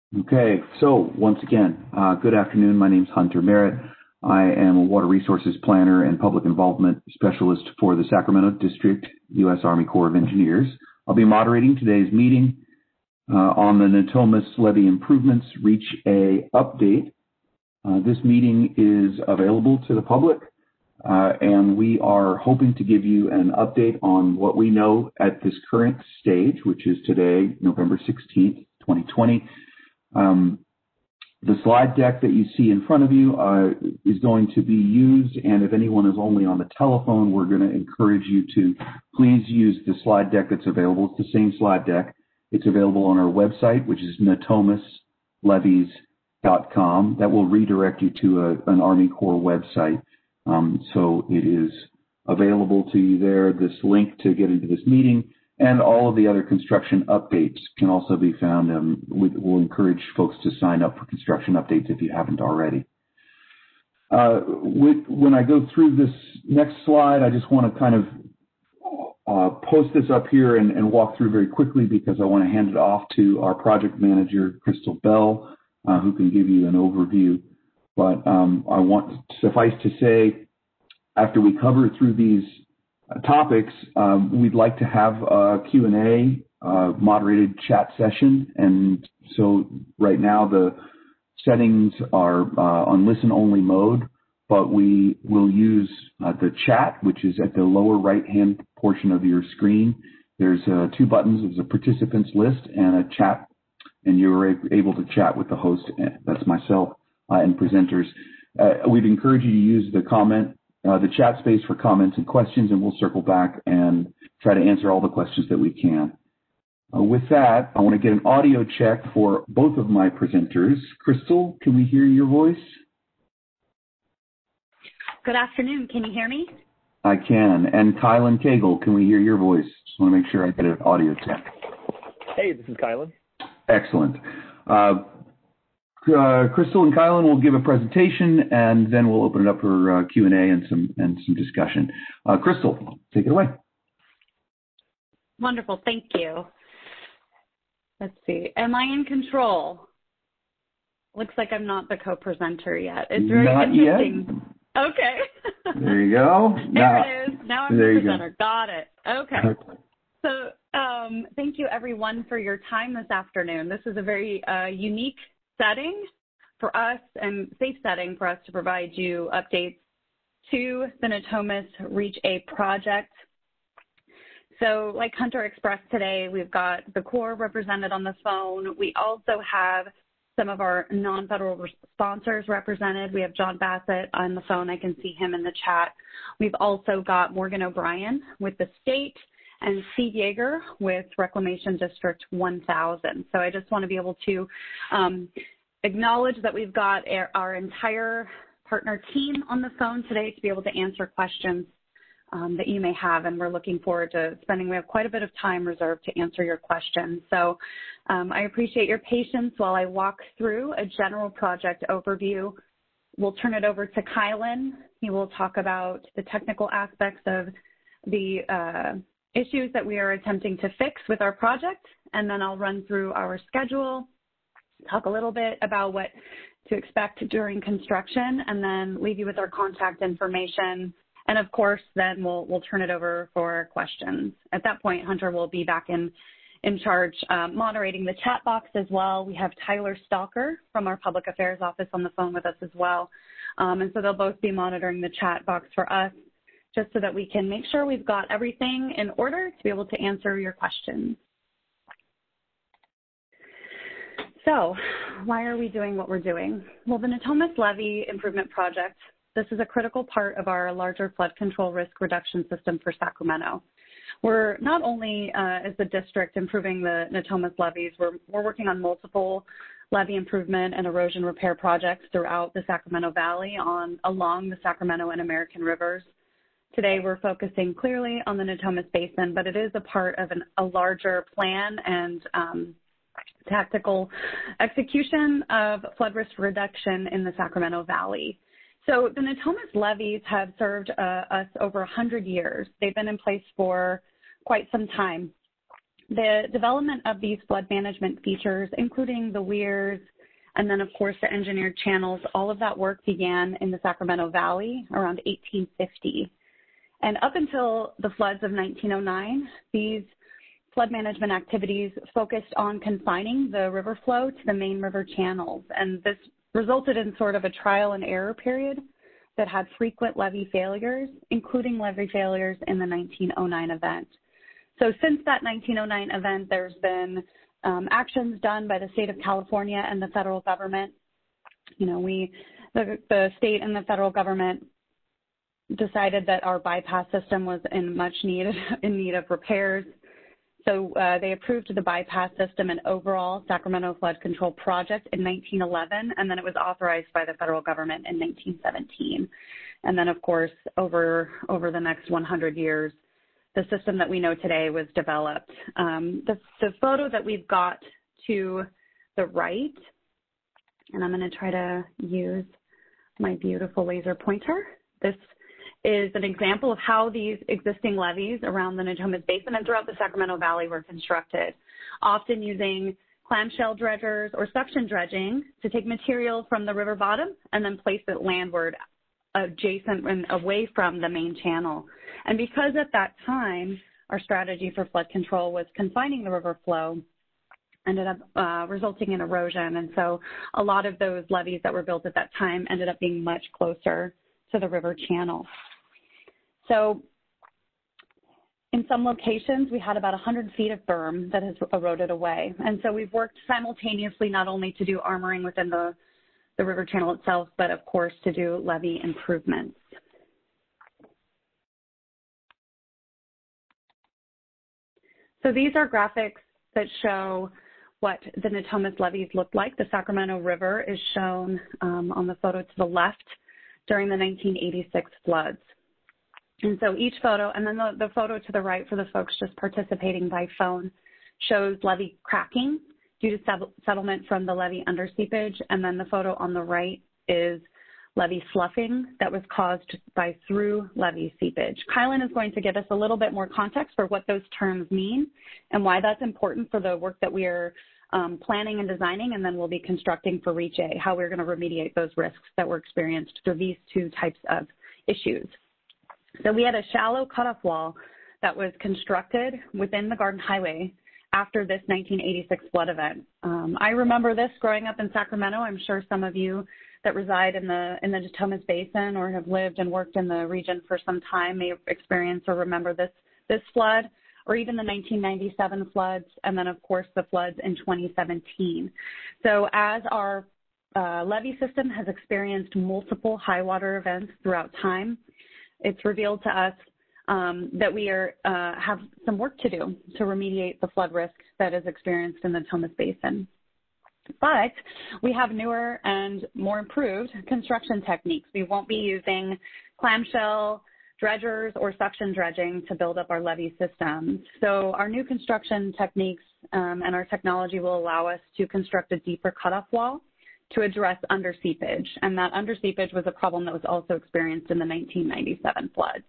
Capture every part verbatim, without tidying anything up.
Okay, so once again, uh, good afternoon. My name is Hunter Merritt. I am a water resources planner and public involvement specialist for the Sacramento District, U S Army Corps of Engineers. I'll be moderating today's meeting uh, on the Natomas Levee Improvements Reach A update. Uh, this meeting is available to the public, uh, and we are hoping to give you an update on what we know at this current stage, which is today, November sixteenth, twenty twenty. Um, the slide deck that you see in front of you uh, is going to be used, and if anyone is only on the telephone, we're going to encourage you to please use the slide deck that's available. It's the same slide deck. It's available on our website, which is natomas levees dot com. That will redirect you to a, an Army Corps website. Um, so it is available to you there, this link to get into this meeting. And all of the other construction updates can also be found. Um, we, we'll encourage folks to sign up for construction updates if you haven't already. Uh, with, when I go through this next slide, I just want to kind of uh, post this up here and, and walk through very quickly because I want to hand it off to our project manager, Crystal Bell, uh, who can give you an overview. But um, I want suffice to say, after we cover through these Uh, topics, um, we'd like to have a Q and A uh, moderated chat session. And so right now the settings are uh, on listen only mode, but we will use uh, the chat, which is at the lower right hand portion of your screen. There's uh, two buttons. There's a participants list and a chat, and you're able to chat with the host, that's myself, uh, and presenters. Uh, we'd encourage you to use the comment Uh, the chat space for comments and questions, and we'll circle back and try to answer all the questions that we can. Uh, with that, I want to get an audio check for both of my presenters. Crystal, can we hear your voice? Good afternoon. Can you hear me? I can. And Kylan Cagle, can we hear your voice? Just want to make sure I get an audio check. Hey, this is Kylan. Excellent. Uh, Uh, Crystal and Kylan will give a presentation, and then we'll open it up for uh, Q and A and some and some discussion. Uh, Crystal, take it away. Wonderful, thank you. Let's see. Am I in control? Looks like I'm not the co-presenter yet. It's very not interesting. Yet. Okay. There you go. There now, it is. Now I'm the presenter. Got it. Okay. So um, thank you, everyone, for your time this afternoon. This is a very uh, unique setting for us and safe setting for us to provide you updates to the Natomas Reach A project. So like Hunter expressed today, we've got the Corps represented on the phone. We also have some of our non-federal sponsors represented. We have John Bassett on the phone. I can see him in the chat. We've also got Morgan O'Brien with the state and Steve Yeager with Reclamation District one thousand. So I just want to be able to um, acknowledge that we've got our, our entire partner team on the phone today to be able to answer questions um, that you may have, and we're looking forward to spending, we have quite a bit of time reserved to answer your questions. So um, I appreciate your patience while I walk through a general project overview. We'll turn it over to Kylan. He will talk about the technical aspects of the uh, issues that we are attempting to fix with our project, and then I'll run through our schedule, talk a little bit about what to expect during construction, and then leave you with our contact information. And of course, then we'll, we'll turn it over for questions. At that point, Hunter will be back in, in charge um, moderating the chat box as well. We have Tyler Stalker from our Public Affairs Office on the phone with us as well. Um, and so they'll both be monitoring the chat box for us, just so that we can make sure we've got everything in order to be able to answer your questions. So why are we doing what we're doing? Well, the Natomas Levee Improvement Project, this is a critical part of our larger flood control risk reduction system for Sacramento. We're not only, uh, as the district, improving the Natomas levees, we're, we're working on multiple levee improvement and erosion repair projects throughout the Sacramento Valley on along the Sacramento and American rivers. Today, we're focusing clearly on the Natomas Basin, but it is a part of an, a larger plan and um, tactical execution of flood risk reduction in the Sacramento Valley. So the Natomas levees have served uh, us over one hundred years. They've been in place for quite some time. The development of these flood management features, including the weirs, and then, of course, the engineered channels, all of that work began in the Sacramento Valley around eighteen fifty. And up until the floods of nineteen oh nine, these flood management activities focused on confining the river flow to the main river channels. And this resulted in sort of a trial and error period that had frequent levee failures, including levee failures in the nineteen oh nine event. So since that nineteen oh nine event, there's been um, actions done by the state of California and the federal government. You know, we, the, the state and the federal government decided that our bypass system was in much need, in need of repairs. So uh, they approved the bypass system and overall Sacramento Flood Control Project in nineteen eleven, and then it was authorized by the federal government in nineteen seventeen. And then, of course, over, over the next one hundred years, the system that we know today was developed. Um, the, the photo that we've got to the right, and I'm going to try to use my beautiful laser pointer. This is an example of how these existing levees around the Natomas Basin and throughout the Sacramento Valley were constructed, often using clamshell dredgers or suction dredging to take material from the river bottom and then place it landward, adjacent and away from the main channel. And because at that time, our strategy for flood control was confining the river flow, ended up uh, resulting in erosion. And so a lot of those levees that were built at that time ended up being much closer to the river channel. So in some locations, we had about one hundred feet of berm that has eroded away. And so we've worked simultaneously not only to do armoring within the, the river channel itself, but of course to do levee improvements. So these are graphics that show what the Natomas levees look like. The Sacramento River is shown um, on the photo to the left during the nineteen eighty-six floods. And so each photo, and then the, the photo to the right for the folks just participating by phone, shows levee cracking due to settlement from the levee underseepage. And then the photo on the right is levee sloughing that was caused by through levee seepage. Kylan is going to give us a little bit more context for what those terms mean and why that's important for the work that we are um, planning and designing, and then we'll be constructing for Reach A, how we're going to remediate those risks that were experienced through these two types of issues. So we had a shallow cutoff wall that was constructed within the Garden Highway after this nineteen eighty-six flood event. Um, I remember this growing up in Sacramento. I'm sure some of you that reside in the in the Natomas Basin or have lived and worked in the region for some time may experience or remember this this flood, or even the nineteen ninety-seven floods, and then of course the floods in twenty seventeen. So as our uh, levee system has experienced multiple high water events throughout time, it's revealed to us um, that we are uh, have some work to do to remediate the flood risk that is experienced in the Natomas Basin. But we have newer and more improved construction techniques. We won't be using clamshell dredgers or suction dredging to build up our levee systems. So our new construction techniques um, and our technology will allow us to construct a deeper cutoff wall to address underseepage. And that underseepage was a problem that was also experienced in the nineteen ninety-seven floods.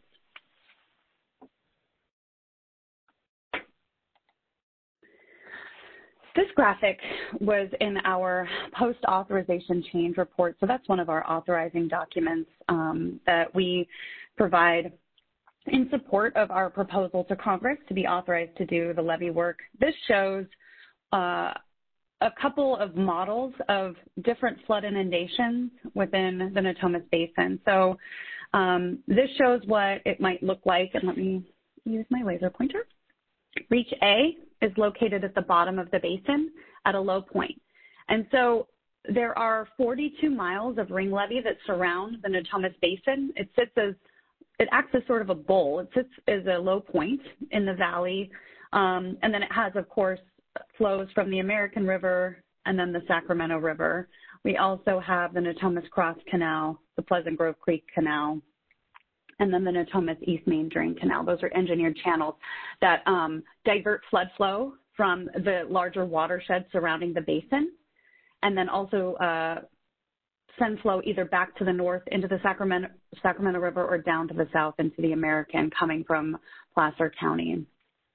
This graphic was in our post-authorization change report. So that's one of our authorizing documents um, that we provide in support of our proposal to Congress to be authorized to do the levee work. This shows uh, a couple of models of different flood inundations within the Natomas Basin. So um, this shows what it might look like, and let me use my laser pointer. Reach A is located at the bottom of the basin at a low point. And so there are forty-two miles of ring levee that surround the Natomas Basin. It sits as, it acts as sort of a bowl. It sits as a low point in the valley. Um, and then it has, of course, flows from the American River and then the Sacramento River. We also have the Natomas Cross Canal, the Pleasant Grove Creek Canal, and then the Natomas East Main Drain Canal. Those are engineered channels that um, divert flood flow from the larger watershed surrounding the basin, and then also uh, send flow either back to the north into the Sacramento, Sacramento River or down to the south into the American coming from Placer County.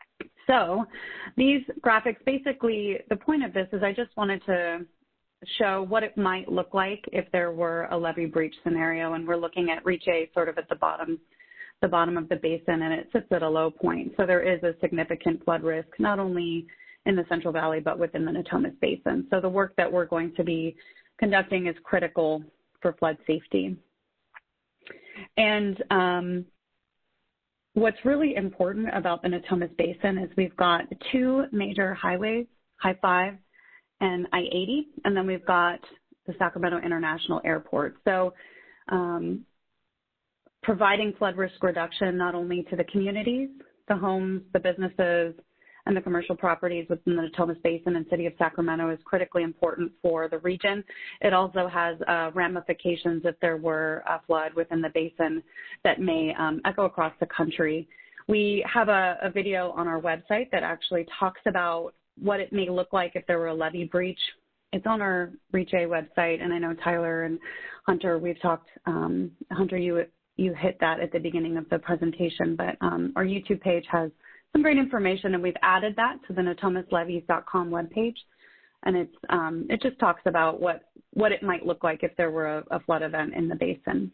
So these graphics, basically, the point of this is I just wanted to show what it might look like if there were a levee breach scenario, and we're looking at Reach A sort of at the bottom, the bottom of the basin, and it sits at a low point. So there is a significant flood risk, not only in the Central Valley, but within the Natomas Basin. So the work that we're going to be conducting is critical for flood safety. And um, what's really important about the Natomas Basin is we've got two major highways, I five and I eighty, and then we've got the Sacramento International Airport. So um, providing flood risk reduction not only to the communities, the homes, the businesses, and the commercial properties within the Natomas Basin and City of Sacramento is critically important for the region. It also has uh, ramifications if there were a flood within the basin that may um, echo across the country. We have a, a video on our website that actually talks about what it may look like if there were a levee breach. It's on our Reach A website, and I know Tyler and Hunter, we've talked, um, Hunter, you, you hit that at the beginning of the presentation, but um, our YouTube page has some great information, and we've added that to the natomas levees dot com webpage, and it's um, it just talks about what what it might look like if there were a, a flood event in the basin.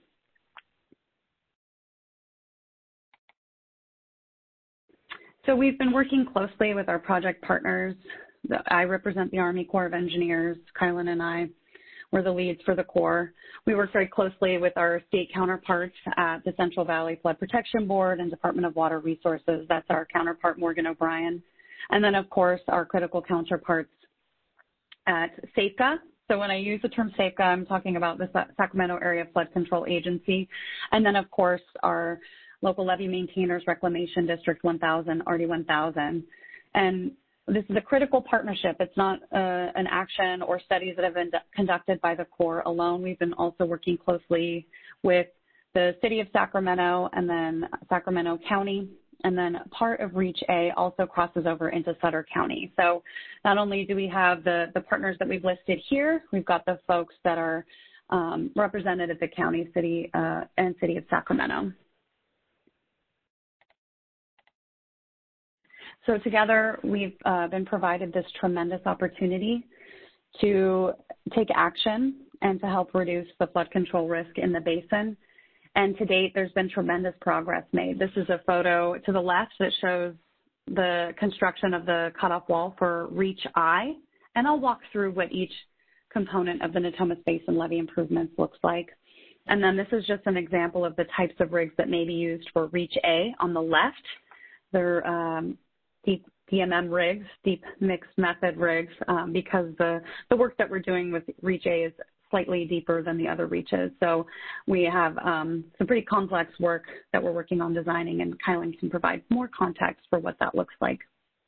So we've been working closely with our project partners. I represent the Army Corps of Engineers. Kylan and I were the leads for the Corps. We work very closely with our state counterparts at the Central Valley Flood Protection Board and Department of Water Resources. That's our counterpart, Morgan O'Brien. And then, of course, our critical counterparts at SAFCA. So when I use the term SAFCA, I'm talking about the Sacramento Area Flood Control Agency. And then, of course, our local levee maintainers, Reclamation District one thousand, R D one thousand. And this is a critical partnership. It's not uh, an action or studies that have been conducted by the Corps alone. We've been also working closely with the City of Sacramento and then Sacramento County. And then part of Reach A also crosses over into Sutter County. So not only do we have the, the partners that we've listed here, we've got the folks that are um, represented at the county, city, uh, and City of Sacramento. So together, we've uh, been provided this tremendous opportunity to take action and to help reduce the flood control risk in the basin. And to date, there's been tremendous progress made. This is a photo to the left that shows the construction of the cutoff wall for Reach I. And I'll walk through what each component of the Natomas Basin levee improvements looks like. And then this is just an example of the types of rigs that may be used for Reach A on the left. They're um, deep D M M rigs, deep mixed method rigs, um, because the, the work that we're doing with Reach A is slightly deeper than the other reaches. So we have um, some pretty complex work that we're working on designing, and Kylan can provide more context for what that looks like.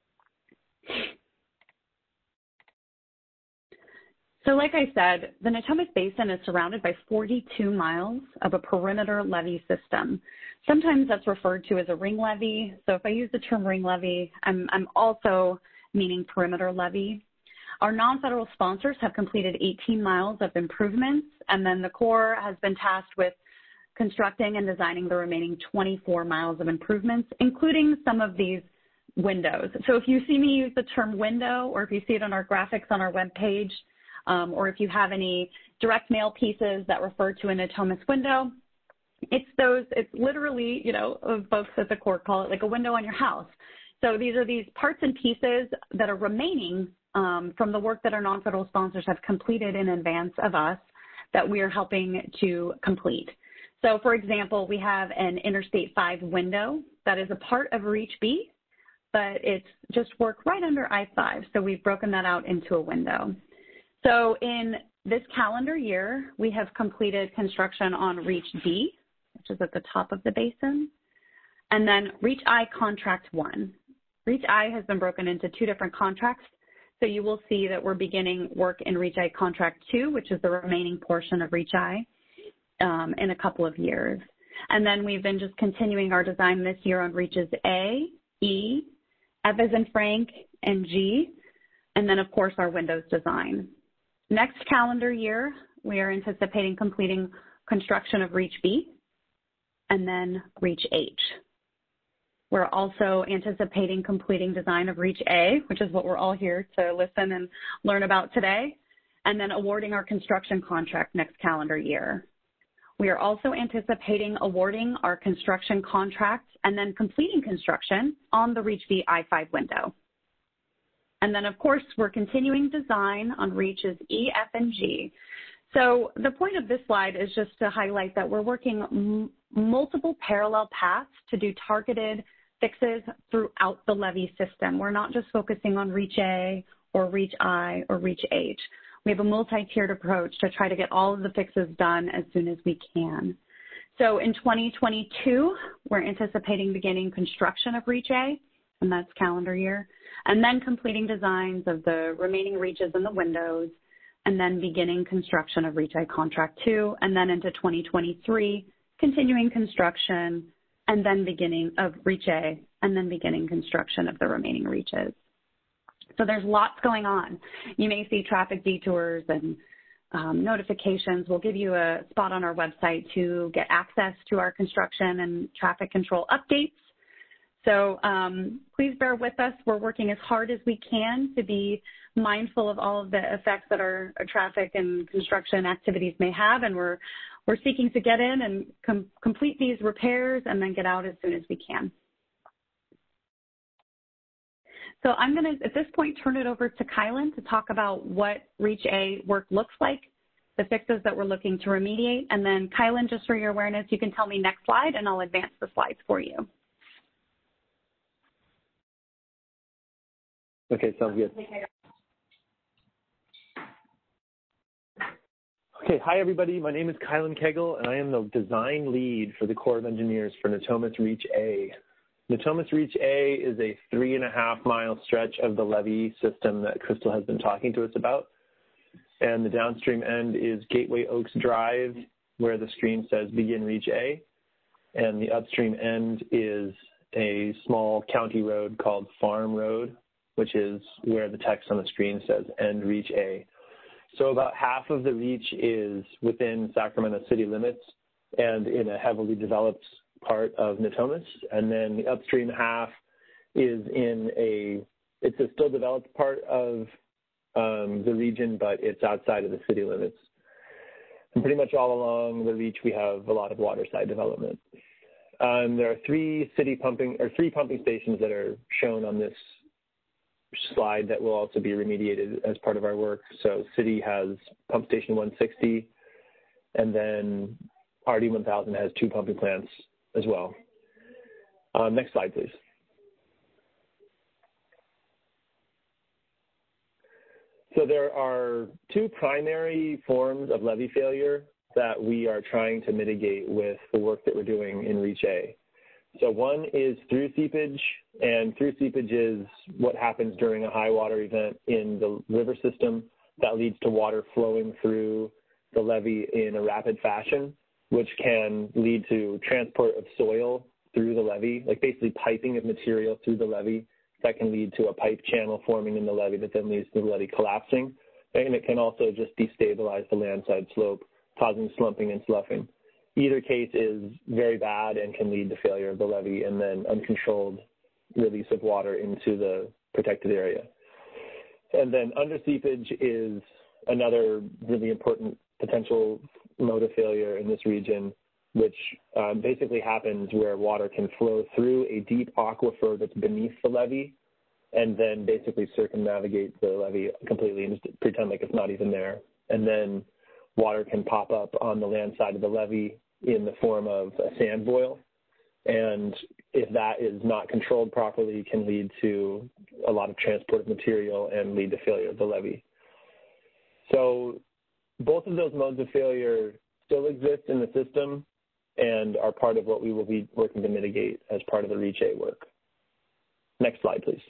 So like I said, the Natomas Basin is surrounded by forty-two miles of a perimeter levee system. Sometimes that's referred to as a ring levee. So if I use the term ring levee, I'm, I'm also meaning perimeter levee. Our non-federal sponsors have completed eighteen miles of improvements, and then the Corps has been tasked with constructing and designing the remaining twenty-four miles of improvements, including some of these windows. So if you see me use the term window, or if you see it on our graphics on our webpage, Um, or if you have any direct mail pieces that refer to a Natomas window, it's those, it's literally, you know, folks at the Corps call it like a window on your house. So these are these parts and pieces that are remaining um, from the work that our non-federal sponsors have completed in advance of us that we are helping to complete. So for example, we have an Interstate five window that is a part of Reach B, but it's just work right under I five. So we've broken that out into a window. So in this calendar year, we have completed construction on Reach D, which is at the top of the basin, and then Reach I Contract one. Reach I has been broken into two different contracts, so you will see that we're beginning work in Reach I Contract two, which is the remaining portion of Reach I, um, in a couple of years. And then we've been just continuing our design this year on Reaches A, E, F as in Frank, and G, and then, of course, our windows design. Next calendar year, we are anticipating completing construction of Reach B and then Reach H. We're also anticipating completing design of Reach A, which is what we're all here to listen and learn about today, and then awarding our construction contract next calendar year. We are also anticipating awarding our construction contract and then completing construction on the Reach V I five window. And then, of course, we're continuing design on Reaches E, F, and G. So the point of this slide is just to highlight that we're working m multiple parallel paths to do targeted fixes throughout the levee system. We're not just focusing on Reach A or Reach I or Reach H. We have a multi-tiered approach to try to get all of the fixes done as soon as we can. So in twenty twenty-two, we're anticipating beginning construction of Reach A, and that's calendar year, and then completing designs of the remaining reaches and the windows, and then beginning construction of Reach I Contract two, and then into twenty twenty-three, continuing construction, and then beginning of Reach A, and then beginning construction of the remaining reaches. So there's lots going on. You may see traffic detours and um, notifications. We'll give you a spot on our website to get access to our construction and traffic control updates. So um, please bear with us. We're working as hard as we can to be mindful of all of the effects that our, our traffic and construction activities may have, and we're, we're seeking to get in and com complete these repairs and then get out as soon as we can. So I'm going to, at this point, turn it over to Kylan to talk about what Reach A work looks like, the fixes that we're looking to remediate, and then Kylan, just for your awareness, you can tell me next slide, and I'll advance the slides for you. Okay, sounds good. Okay, hi everybody. My name is Kylan Kegel, and I am the design lead for the Corps of Engineers for Natomas Reach A. Natomas Reach A is a three and a half mile stretch of the levee system that Crystal has been talking to us about. And the downstream end is Gateway Oaks Drive, where the screen says Begin Reach A. And the upstream end is a small county road called Farm Road, which is where the text on the screen says End Reach A. So about half of the reach is within Sacramento city limits and in a heavily developed part of Natomas, and then the upstream half is in a, it's a still developed part of um, the region, but it's outside of the city limits. And pretty much all along the reach, we have a lot of waterside development. Um, there are three city pumping, or three pumping stations that are shown on this slide that will also be remediated as part of our work. So city has pump station one sixty, and then R D one thousand has two pumping plants as well. Um, next slide, please. So there are two primary forms of levee failure that we are trying to mitigate with the work that we're doing in Reach A. So one is through seepage, and through seepage is what happens during a high water event in the river system that leads to water flowing through the levee in a rapid fashion, which can lead to transport of soil through the levee, like basically piping of material through the levee. That can lead to a pipe channel forming in the levee that then leads to the levee collapsing. And it can also just destabilize the landside slope, causing slumping and sloughing. Either case is very bad and can lead to failure of the levee and then uncontrolled release of water into the protected area. And then under seepage is another really important potential mode of failure in this region, which um, basically happens where water can flow through a deep aquifer that's beneath the levee and then basically circumnavigate the levee completely and just pretend like it's not even there. And then water can pop up on the land side of the levee in the form of a sand boil. And if that is not controlled properly, it can lead to a lot of transport of material and lead to failure of the levee. So both of those modes of failure still exist in the system and are part of what we will be working to mitigate as part of the Reach A work. Next slide, please.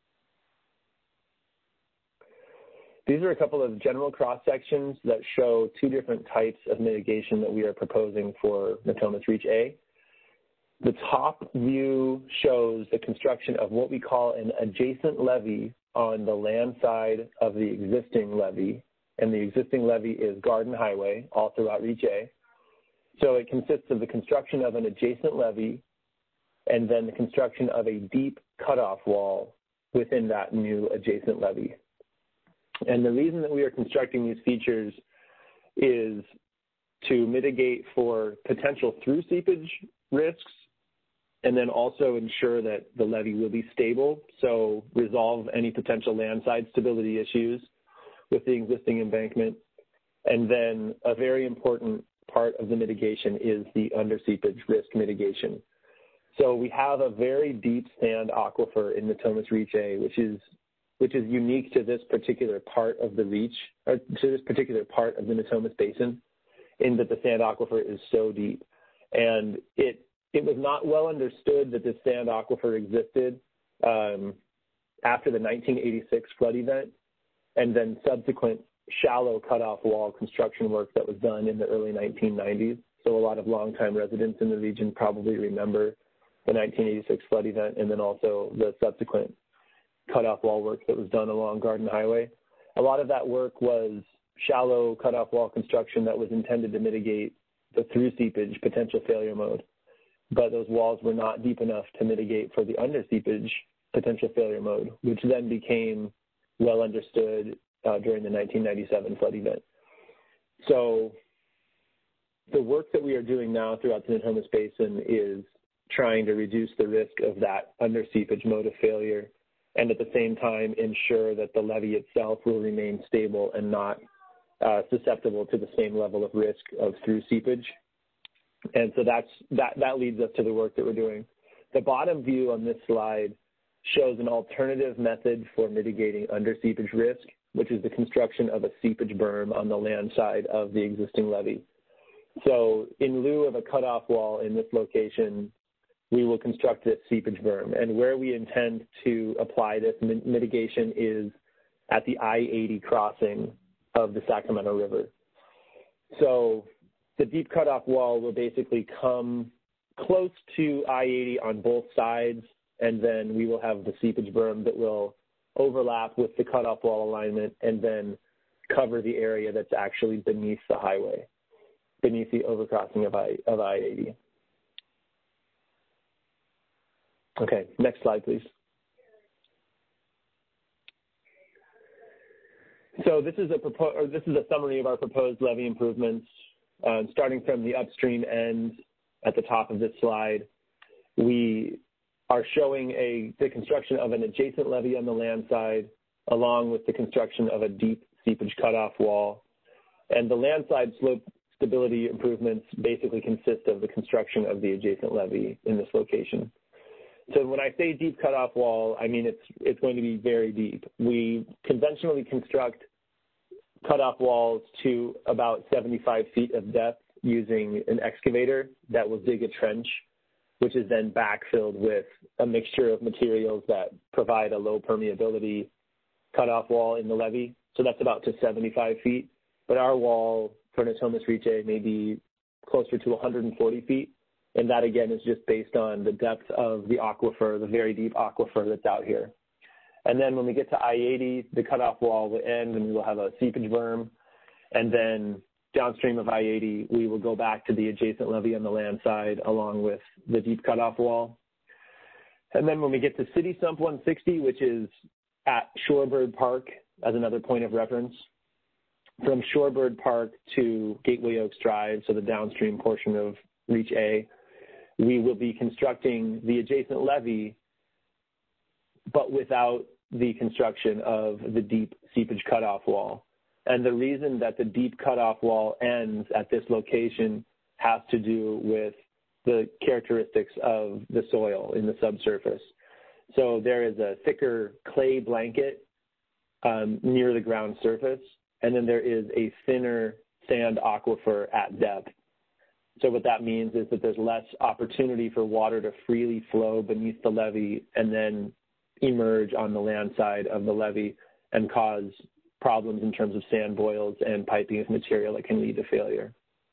These are a couple of general cross-sections that show two different types of mitigation that we are proposing for Natomas Reach A. The top view shows the construction of what we call an adjacent levee on the land side of the existing levee, and the existing levee is Garden Highway all throughout Reach A. So it consists of the construction of an adjacent levee and then the construction of a deep cutoff wall within that new adjacent levee. And the reason that we are constructing these features is to mitigate for potential through seepage risks, and then also ensure that the levee will be stable, so resolve any potential landside stability issues with the existing embankment. And then a very important part of the mitigation is the under seepage risk mitigation. So we have a very deep sand aquifer in Natomas Reach A, which is which is unique to this particular part of the reach, or to this particular part of the Natomas Basin, in that the sand aquifer is so deep. And it it was not well understood that this sand aquifer existed um, after the nineteen eighty-six flood event, and then subsequent shallow cutoff wall construction work that was done in the early nineteen nineties. So a lot of longtime residents in the region probably remember the nineteen eighty-six flood event, and then also the subsequent cutoff wall work that was done along Garden Highway. A lot of that work was shallow cutoff wall construction that was intended to mitigate the through seepage potential failure mode, but those walls were not deep enough to mitigate for the under seepage potential failure mode, which then became well understood uh, during the nineteen ninety-seven flood event. So the work that we are doing now throughout the Natomas Basin is trying to reduce the risk of that under seepage mode of failure, and at the same time ensure that the levee itself will remain stable and not uh, susceptible to the same level of risk of through seepage. And so that's, that, that leads us to the work that we're doing. The bottom view on this slide shows an alternative method for mitigating under seepage risk, which is the construction of a seepage berm on the land side of the existing levee. So in lieu of a cutoff wall in this location, we will construct this seepage berm. And where we intend to apply this mitigation is at the I eighty crossing of the Sacramento River. So the deep cutoff wall will basically come close to I eighty on both sides, and then we will have the seepage berm that will overlap with the cutoff wall alignment and then cover the area that's actually beneath the highway, beneath the overcrossing of I, of I eighty. Okay, next slide, please. So this is a propo- or this is a summary of our proposed levee improvements, uh, starting from the upstream end at the top of this slide. We are showing a the construction of an adjacent levee on the land side, along with the construction of a deep seepage cutoff wall. And the land side slope stability improvements basically consist of the construction of the adjacent levee in this location. So when I say deep cutoff wall, I mean it's it's going to be very deep. We conventionally construct cutoff walls to about seventy-five feet of depth using an excavator that will dig a trench, which is then backfilled with a mixture of materials that provide a low permeability cutoff wall in the levee. So that's about to seventy-five feet. But our wall for Natomas Reach A may be closer to one hundred forty feet. And that, again, is just based on the depth of the aquifer, the very deep aquifer that's out here. And then when we get to I eighty, the cutoff wall will end and we will have a seepage berm. And then downstream of I eighty, we will go back to the adjacent levee on the land side along with the deep cutoff wall. And then when we get to City Sump one sixty, which is at Shorebird Park as another point of reference, from Shorebird Park to Gateway Oaks Drive, so the downstream portion of Reach A, we will be constructing the adjacent levee, but without the construction of the deep seepage cutoff wall. And the reason that the deep cutoff wall ends at this location has to do with the characteristics of the soil in the subsurface. So there is a thicker clay blanket um, near the ground surface, and then there is a thinner sand aquifer at depth. So what that means is that there's less opportunity for water to freely flow beneath the levee and then emerge on the land side of the levee and cause problems in terms of sand boils and piping of material that can lead to failure.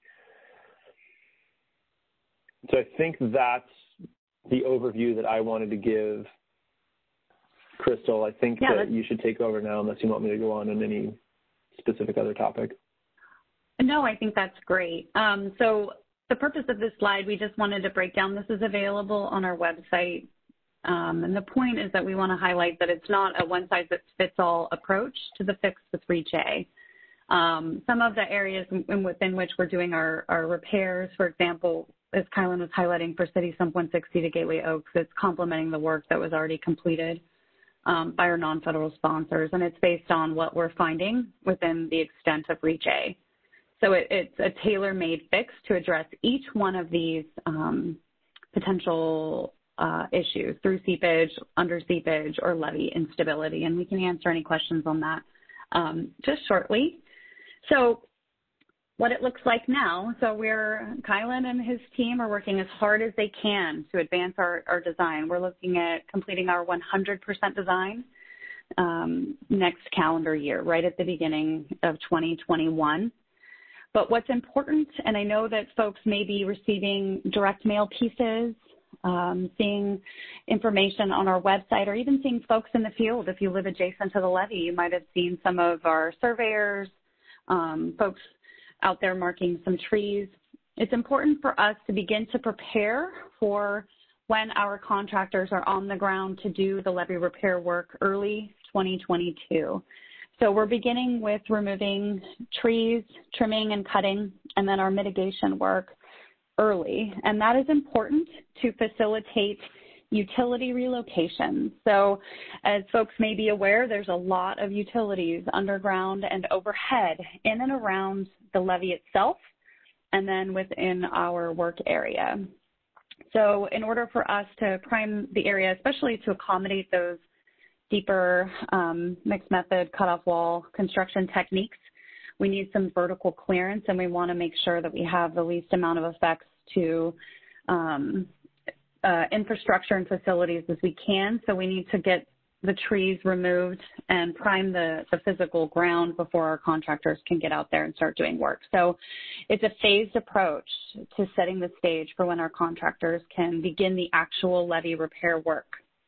So I think that's the overview that I wanted to give. Crystal, I think yeah, that you should take over now unless you want me to go on on any specific other topic. No, I think that's great. Um, so the purpose of this slide, we just wanted to break down, this is available on our website. Um, and the point is that we want to highlight that it's not a one-size-fits-all approach to the fix with Reach A. Um, some of the areas in, within which we're doing our, our repairs, for example, as Kylan was highlighting for City Sump one sixty to Gateway Oaks, it's complementing the work that was already completed um, by our non-federal sponsors, and it's based on what we're finding within the extent of Reach A. So it, it's a tailor-made fix to address each one of these um, potential uh, issues through seepage, under seepage, or levee instability, and we can answer any questions on that um, just shortly. So what it looks like now, so we're, Kylan and his team are working as hard as they can to advance our, our design. We're looking at completing our one hundred percent design um, next calendar year, right at the beginning of twenty twenty-one. But what's important, and I know that folks may be receiving direct mail pieces, um, seeing information on our website, or even seeing folks in the field. If you live adjacent to the levee, you might have seen some of our surveyors, um, folks out there marking some trees. It's important for us to begin to prepare for when our contractors are on the ground to do the levee repair work early twenty twenty-two. So we're beginning with removing trees, trimming and cutting, and then our mitigation work early. And that is important to facilitate utility relocation. So as folks may be aware, there's a lot of utilities underground and overhead in and around the levee itself, and then within our work area. So in order for us to prime the area, especially to accommodate those deeper um, mixed method cutoff wall construction techniques, we need some vertical clearance, and we want to make sure that we have the least amount of effects to um, uh, infrastructure and facilities as we can. So we need to get the trees removed and prime the, the physical ground before our contractors can get out there and start doing work. So it's a phased approach to setting the stage for when our contractors can begin the actual levee repair work.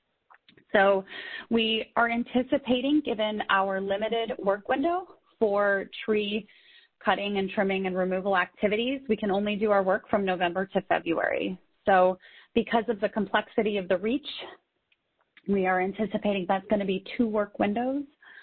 So we are anticipating, given our limited work window for tree cutting and trimming and removal activities, we can only do our work from November to February. So because of the complexity of the reach, we are anticipating that's going to be two work windows.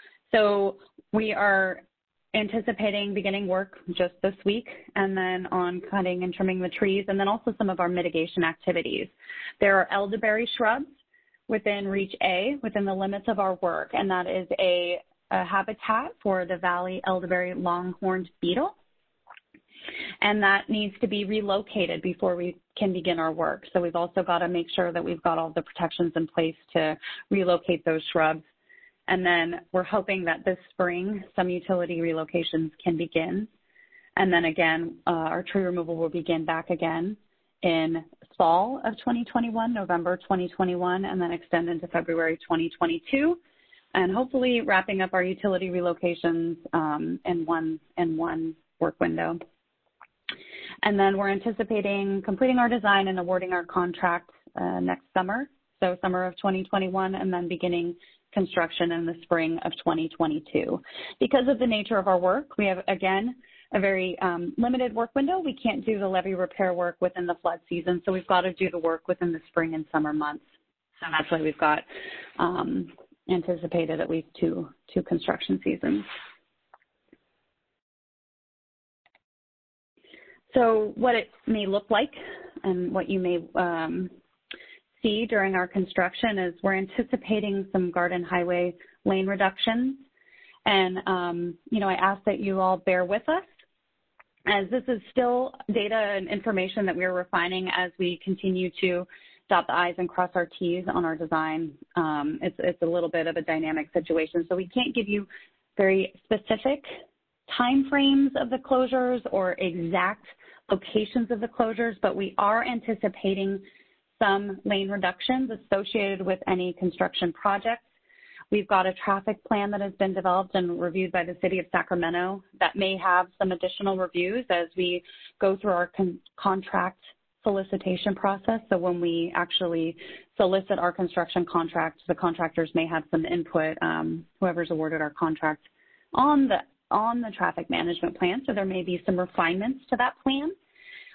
So we are anticipating beginning work just this week, and then on cutting and trimming the trees, and then also some of our mitigation activities. There are elderberry shrubs within Reach A, within the limits of our work, and that is a, a habitat for the valley elderberry longhorned beetle. And that needs to be relocated before we can begin our work. So we've also got to make sure that we've got all the protections in place to relocate those shrubs. And then we're hoping that this spring, some utility relocations can begin. And then again, uh, our tree removal will begin back again in fall of twenty twenty-one, November twenty twenty-one, and then extend into February twenty twenty-two. And hopefully wrapping up our utility relocations um, in one in one work window. And then we're anticipating completing our design and awarding our contract uh, next summer, so summer of twenty twenty-one, and then beginning construction in the spring of twenty twenty-two. Because of the nature of our work, we have, again, a very um, limited work window. We can't do the levee repair work within the flood season, so we've got to do the work within the spring and summer months. So that's why we've got um, anticipated at least two, two construction seasons. So what it may look like and what you may um, see during our construction is we're anticipating some garden highway lane reductions. And, um, you know, I ask that you all bear with us, as this is still data and information that we're refining as we continue to dot the I's and cross our T's on our design. Um, it's, it's a little bit of a dynamic situation, so we can't give you very specific time frames of the closures or exact locations of the closures, but we are anticipating some lane reductions associated with any construction projects. We've got a traffic plan that has been developed and reviewed by the City of Sacramento that may have some additional reviews as we go through our con contract solicitation process. So when we actually solicit our construction contract, the contractors may have some input, um, whoever's awarded our contract, on the, on the traffic management plan. So there may be some refinements to that plan.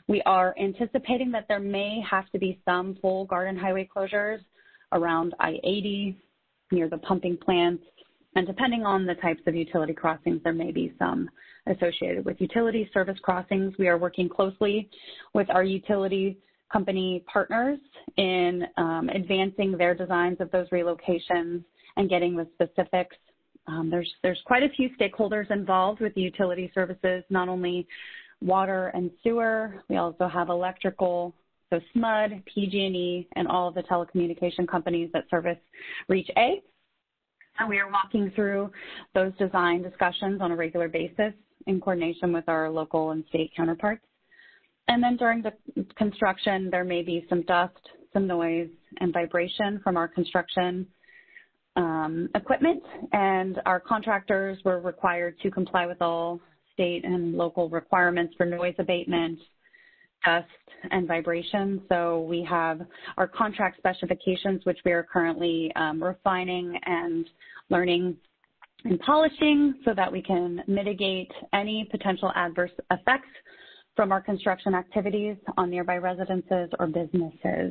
We are anticipating that there may have to be some full garden highway closures around I eighty, near the pumping plants, and depending on the types of utility crossings, there may be some associated with utility service crossings. We are working closely with our utility company partners in um, advancing their designs of those relocations and getting the specifics. Um, there's, there's quite a few stakeholders involved with the utility services, not only water and sewer. We also have electrical, so S M U D, P G and E, and all of the telecommunication companies that service Reach A. And we are walking through those design discussions on a regular basis in coordination with our local and state counterparts. And then during the construction, there may be some dust, some noise, and vibration from our construction um, equipment. And our contractors were required to comply with all state and local requirements for noise abatement, dust, and vibration. So we have our contract specifications, which we are currently um, refining and learning and polishing so that we can mitigate any potential adverse effects from our construction activities on nearby residences or businesses.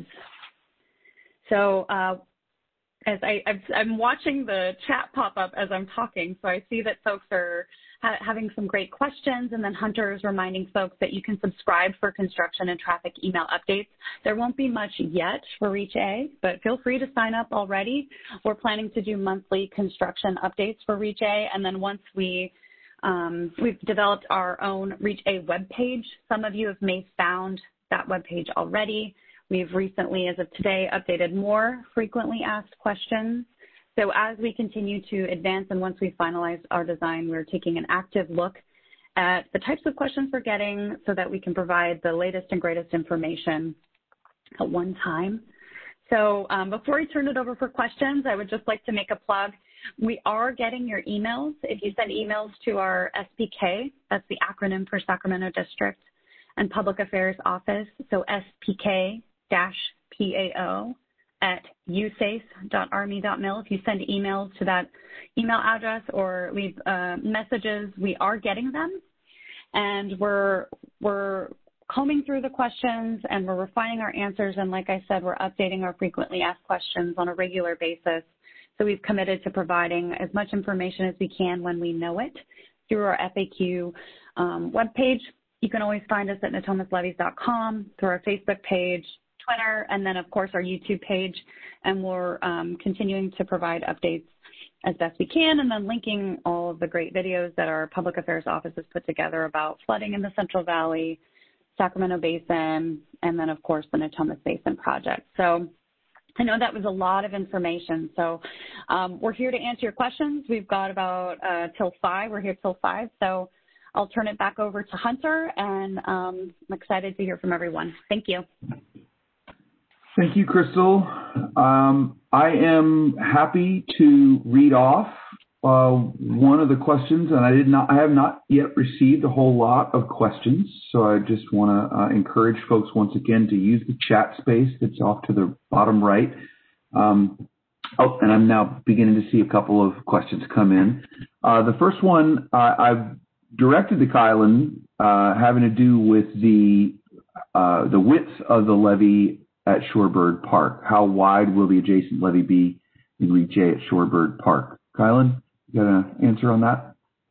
So uh, as I, I'm watching the chat pop up as I'm talking, so I see that folks are ha having some great questions, and then Hunter is reminding folks that you can subscribe for construction and traffic email updates. There won't be much yet for Reach A, but feel free to sign up already. We're planning to do monthly construction updates for Reach A, and then once we Um, we've developed our own Reach A webpage. Some of you have may found that webpage already. We've recently, as of today, updated more frequently asked questions. So as we continue to advance and once we finalize our design, we're taking an active look at the types of questions we're getting so that we can provide the latest and greatest information at one time. So um, before I turn it over for questions, I would just like to make a plug. We are getting your emails. If you send emails to our S P K, that's the acronym for Sacramento District and Public Affairs Office, so S P K P A O at u s a c e dot army dot mil. If you send emails to that email address or leave uh, messages, we are getting them. And we're, we're combing through the questions and we're refining our answers. And like I said, we're updating our frequently asked questions on a regular basis. So we've committed to providing as much information as we can when we know it through our F A Q um, webpage. You can always find us at natomas levies dot com, through our Facebook page, Twitter, and then, of course, our YouTube page. And we're um, continuing to provide updates as best we can, and then linking all of the great videos that our Public Affairs Office has put together about flooding in the Central Valley, Sacramento Basin, and then, of course, the Natomas Basin Project. So I know that was a lot of information. So um, we're here to answer your questions. We've got about uh, till five. We're here till five. So I'll turn it back over to Hunter, and um, I'm excited to hear from everyone. Thank you. Thank you, Crystal. Um, I am happy to read off uh, one of the questions, and I did not. I have not yet received a whole lot of questions, so I just want to uh, encourage folks once again to use the chat space that's off to the bottom right. Um, oh, and I'm now beginning to see a couple of questions come in. Uh, the first one uh, I've directed to Kylan, uh, having to do with the uh, the width of the levee at Shorebird Park. How wide will the adjacent levee be in Reach A at Shorebird Park? Kylan, you got an answer on that?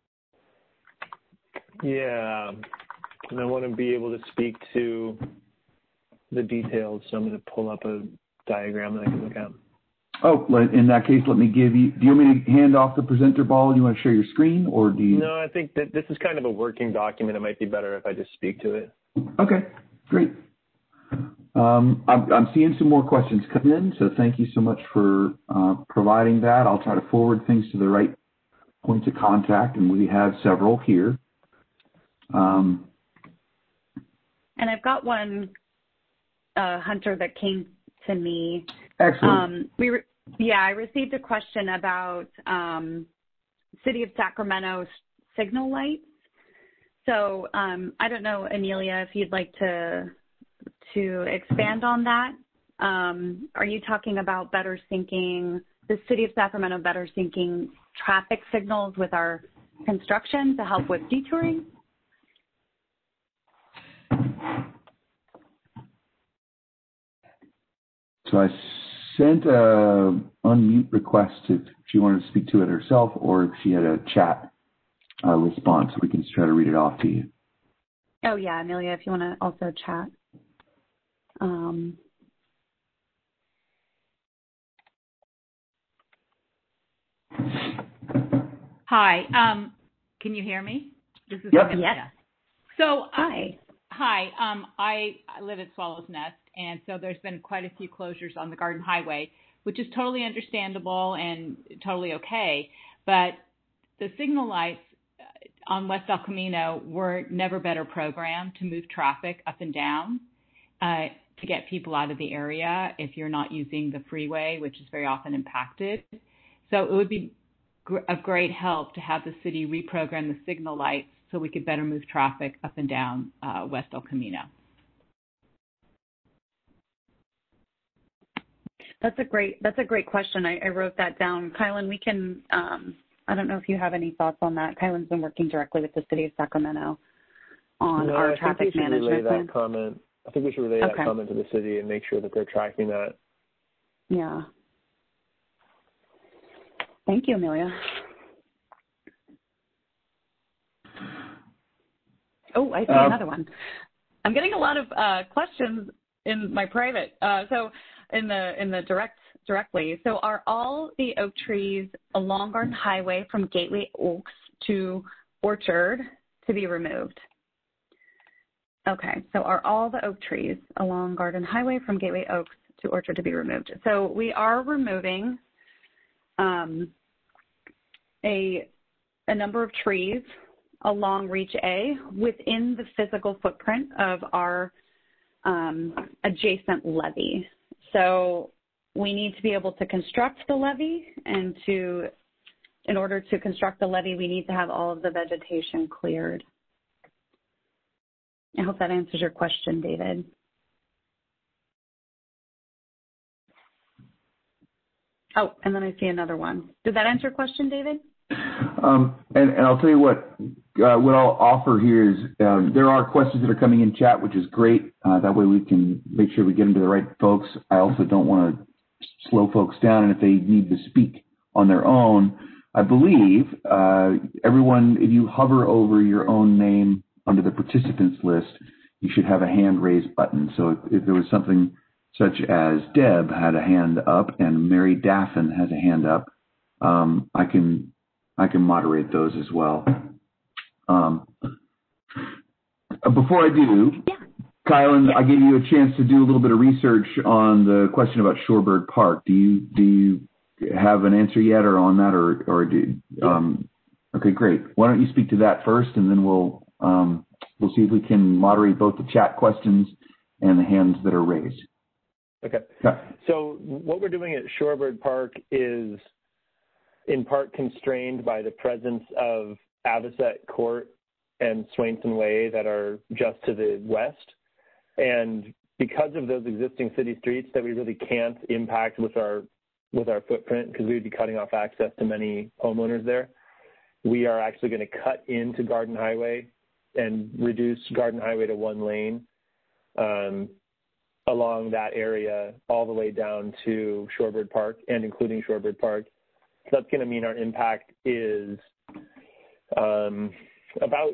Yeah, and I want to be able to speak to the details, so I'm going to pull up a diagram that I can look at. Oh, in that case, let me give you, do you want me to hand off the presenter ball? Do you want to share your screen, or do you? No, I think that this is kind of a working document. It might be better if I just speak to it. Okay, great. Um, I'm, I'm seeing some more questions come in, so thank you so much for uh, providing that. I'll try to forward things to the right points of contact, and we have several here. Um, and I've got one, uh, Hunter, that came to me. Excellent. Um, we re yeah, I received a question about um, City of Sacramento signal lights. So um, I don't know, Amelia, if you'd like to to expand on that. Um, are you talking about better syncing, the City of Sacramento better syncing traffic signals with our construction to help with detouring? So I sent a unmute request if she wanted to speak to it herself or if she had a chat uh, response. We can try to read it off to you. Oh, yeah, Amelia, if you want to also chat. Um, Hi. Um, can you hear me? This is yep. Amelia. Yes. So, uh, hi. Hi. Um, I, I live at Swallow's Nest, and so there's been quite a few closures on the Garden Highway, which is totally understandable and totally okay. But the signal lights on West El Camino were never better programmed to move traffic up and down, uh, to get people out of the area if you're not using the freeway, which is very often impacted. So it would be gr- of great help to have the city reprogram the signal lights so we could better move traffic up and down uh, West El Camino. That's a great, that's a great question. I, I wrote that down. Kylan, we can, um, I don't know if you have any thoughts on that. Kylan's been working directly with the city of Sacramento on no, our I traffic think we should management relay plan. that comment. I think we should relay Okay. that comment to the city and make sure that they're tracking that. Yeah. Thank you, Amelia. Oh, I see Uh, another one. I'm getting a lot of uh, questions in my private. Uh, so in the in the direct directly. So are all the oak trees along Garden Highway from Gateway Oaks to Orchard to be removed? Okay. So are all the oak trees along Garden Highway from Gateway Oaks to Orchard to be removed? So we are removing um, a a number of trees along Reach A within the physical footprint of our um, adjacent levee. So we need to be able to construct the levee, and to, in order to construct the levee, we need to have all of the vegetation cleared. I hope that answers your question, David. Oh, and then I see another one. Did that answer your question, David? Um, and, and I'll tell you what, uh, what I'll offer here is um, there are questions that are coming in chat, which is great. Uh, that way we can make sure we get them to the right folks. I also don't want to slow folks down, and if they need to speak on their own, I believe uh, everyone, if you hover over your own name under the participants list, you should have a hand raised button. So if, if there was something such as Deb had a hand up and Mary Daffin has a hand up, um, I can I can moderate those as well. Um, before I do, Yeah. Kylan, yeah. I gave you a chance to do a little bit of research on the question about Shorebird Park. Do you do you have an answer yet, or on that, or or do? Um, okay, great. Why don't you speak to that first, and then we'll um, we'll see if we can moderate both the chat questions and the hands that are raised. Okay. Yeah. So what we're doing at Shorebird Park is in part constrained by the presence of Avocet Court and Swainson Way that are just to the west. And because of those existing city streets that we really can't impact with our with our footprint, because we would be cutting off access to many homeowners there, we are actually going to cut into Garden Highway and reduce Garden Highway to one lane um, along that area all the way down to Shorebird Park and including Shorebird Park. So that's going to mean our impact is um, about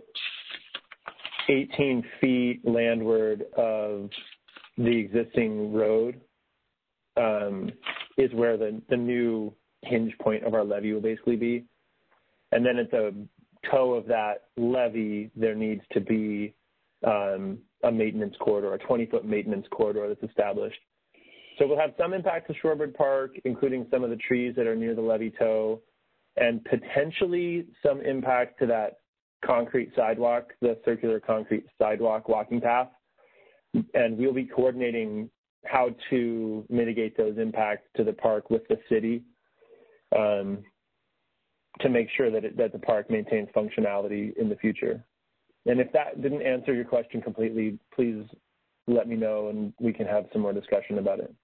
eighteen feet landward of the existing road um, is where the, the new hinge point of our levee will basically be. And then at the toe of that levee, there needs to be um, a maintenance corridor, a twenty-foot maintenance corridor that's established. So we'll have some impact to Shorebird Park, including some of the trees that are near the levee toe, and potentially some impact to that concrete sidewalk, the circular concrete sidewalk walking path. And we'll be coordinating how to mitigate those impacts to the park with the city um, to make sure that, it, that the park maintains functionality in the future. And if that didn't answer your question completely, please let me know and we can have some more discussion about it.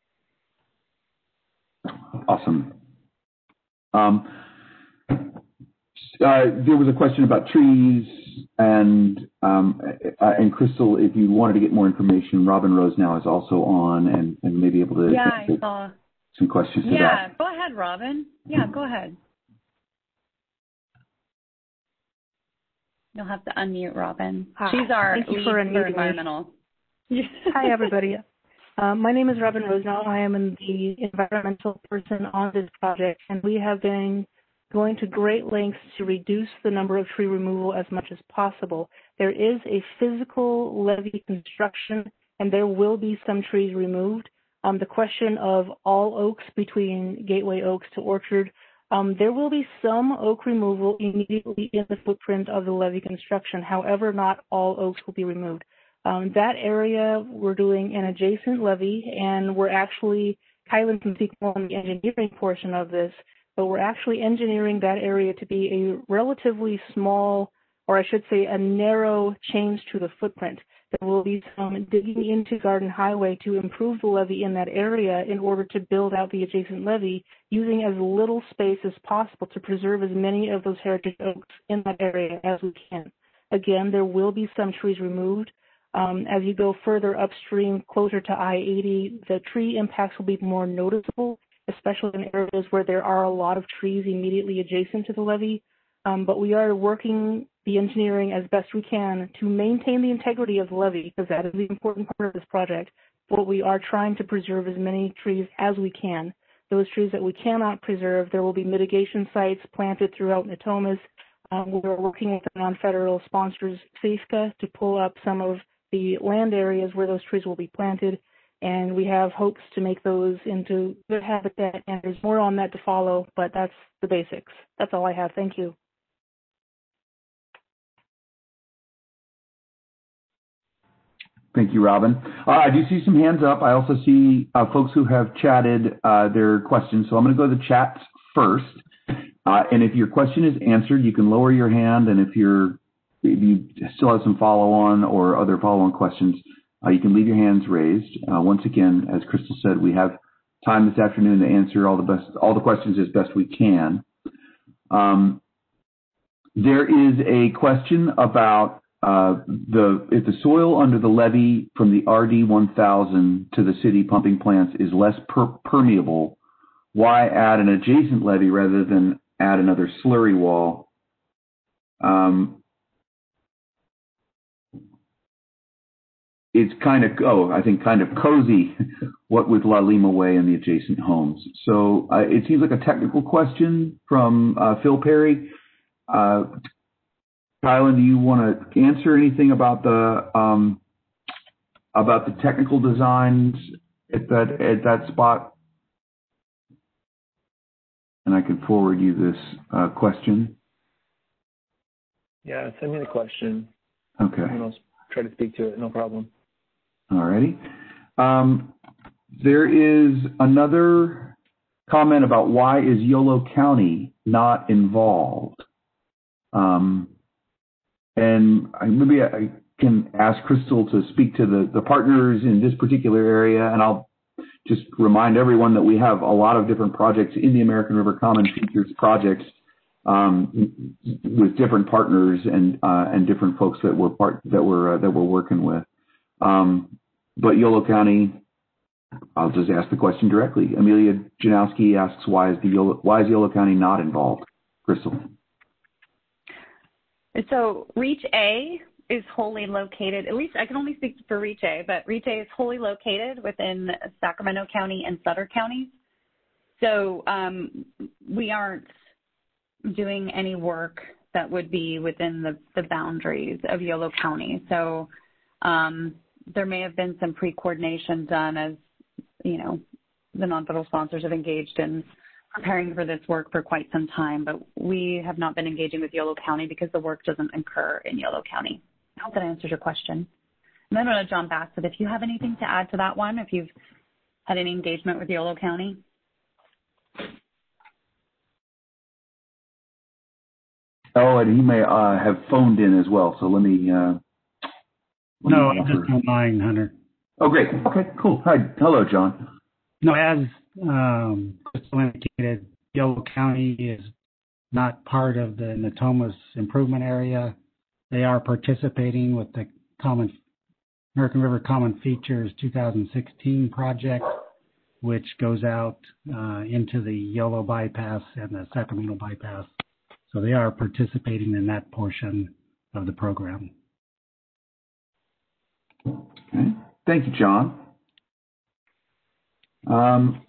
Awesome. Um, uh, there was a question about trees And um, uh, and Crystal, if you wanted to get more information, Robin Rose now is also on and, and may be able to yeah, answer I saw. some questions to Yeah, that. go ahead, Robin. Yeah, go ahead. You'll have to unmute Robin. Hi. She's our Thank you lead for for unmuting environmental. Hi, everybody. Uh, my name is Robin Rosenau. I am the environmental person on this project, and we have been going to great lengths to reduce the number of tree removal as much as possible. There is a physical levee construction, and there will be some trees removed. Um, the question of all oaks between Gateway Oaks to Orchard, um, there will be some oak removal immediately in the footprint of the levee construction. However, not all oaks will be removed. Um, that area, we're doing an adjacent levee, and we're actually, Kylan can speak more on the engineering portion of this, but we're actually engineering that area to be a relatively small, or I should say a narrow change to the footprint. There will be some digging into Garden Highway to improve the levee in that area in order to build out the adjacent levee, using as little space as possible to preserve as many of those heritage oaks in that area as we can. Again, there will be some trees removed. Um, as you go further upstream, closer to I eighty, the tree impacts will be more noticeable, especially in areas where there are a lot of trees immediately adjacent to the levee. Um, but we are working the engineering as best we can to maintain the integrity of the levee, because that is the important part of this project. But we are trying to preserve as many trees as we can. Those trees that we cannot preserve, there will be mitigation sites planted throughout Natomas. Um, we are working with the non-federal sponsors, SAFCA, to pull up some of the land areas where those trees will be planted, and we have hopes to make those into good habitat, and there's more on that to follow, but that's the basics. That's all I have. Thank you. Thank you, Robin. Uh, I do see some hands up. I also see uh, folks who have chatted uh, their questions, so I'm going to go to the chats first. Uh, and if your question is answered, you can lower your hand, and if you're if you still have some follow-on or other follow-on questions, uh, you can leave your hands raised. Uh, once again, as Crystal said, we have time this afternoon to answer all the best, all the questions as best we can. Um, there is a question about uh, the if the soil under the levee from the R D one thousand to the city pumping plants is less per permeable, why add an adjacent levee rather than add another slurry wall? Um, It's kind of, oh, I think kind of cozy, what with La Lima Way and the adjacent homes. So uh, it seems like a technical question from uh, Phil Perry. Uh, Kylan, do you want to answer anything about the um, about the technical designs at that at that spot? And I can forward you this uh, question. Yeah, send me the question. Okay. And I'll try to speak to it. No problem. Alrighty. Um, there is another comment about why is Yolo County not involved? Um, and I, maybe I can ask Crystal to speak to the, the partners in this particular area, and I'll just remind everyone that we have a lot of different projects in the American River Common Features projects um, with different partners and uh, and different folks that we're part that we're uh, that we're working with. Um, but Yolo County, I'll just ask the question directly. Amelia Janowski asks, why is the Yolo, why is Yolo County not involved? Crystal. So Reach A is wholly located, at least I can only speak for Reach A, but Reach A is wholly located within Sacramento County and Sutter counties. So um, we aren't doing any work that would be within the, the boundaries of Yolo County. So um, there may have been some pre-coordination done as, you know, the non-federal sponsors have engaged in preparing for this work for quite some time, but we have not been engaging with Yolo County because the work doesn't occur in Yolo County. I hope that answers your question. And then uh, John Bassett, if you have anything to add to that one, if you've had any engagement with Yolo County. Oh, and he may uh, have phoned in as well, so let me... Uh, let no, me I'm just online, Hunter. Oh, great. Okay, cool. Hi. Hello, John. No, as um, Crystal indicated, Yolo County is not part of the Natomas improvement area. They are participating with the Common American River Common Features two thousand sixteen project, which goes out uh, into the Yolo bypass and the Sacramento bypass. So they are participating in that portion of the program. Okay. Thank you, John. Um,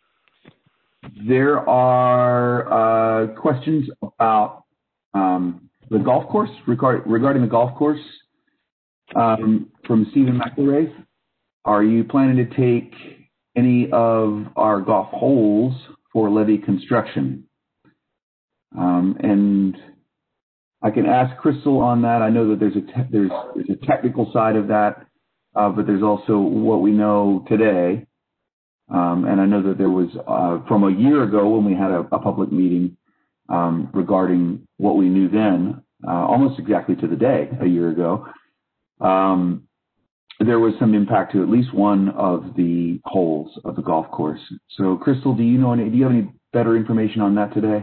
there are uh, questions about um, the golf course, regard, regarding the golf course um, from Stephen McElraith. Are you planning to take any of our golf holes for levee construction? Um, and I can ask Crystal on that. I know that there's a, te- there's, there's a technical side of that, uh, but there's also what we know today. Um, and I know that there was, uh, from a year ago when we had a, a public meeting um, regarding what we knew then, uh, almost exactly to the day, a year ago, um, there was some impact to at least one of the holes of the golf course. So, Crystal, do you know any, do you have any better information on that today?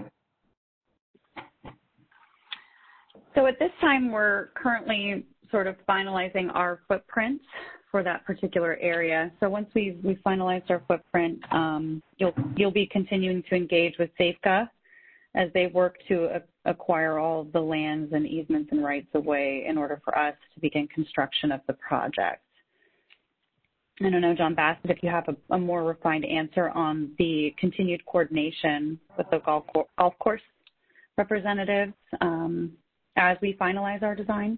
So at this time, we're currently sort of finalizing our footprint for that particular area. So once we've, we've finalized our footprint, um, you'll, you'll be continuing to engage with SAFCA as they work to a, acquire all of the lands and easements and rights of way in order for us to begin construction of the project. I don't know, John Bassett, if you have a, a more refined answer on the continued coordination with the golf, golf course representatives um, as we finalize our design.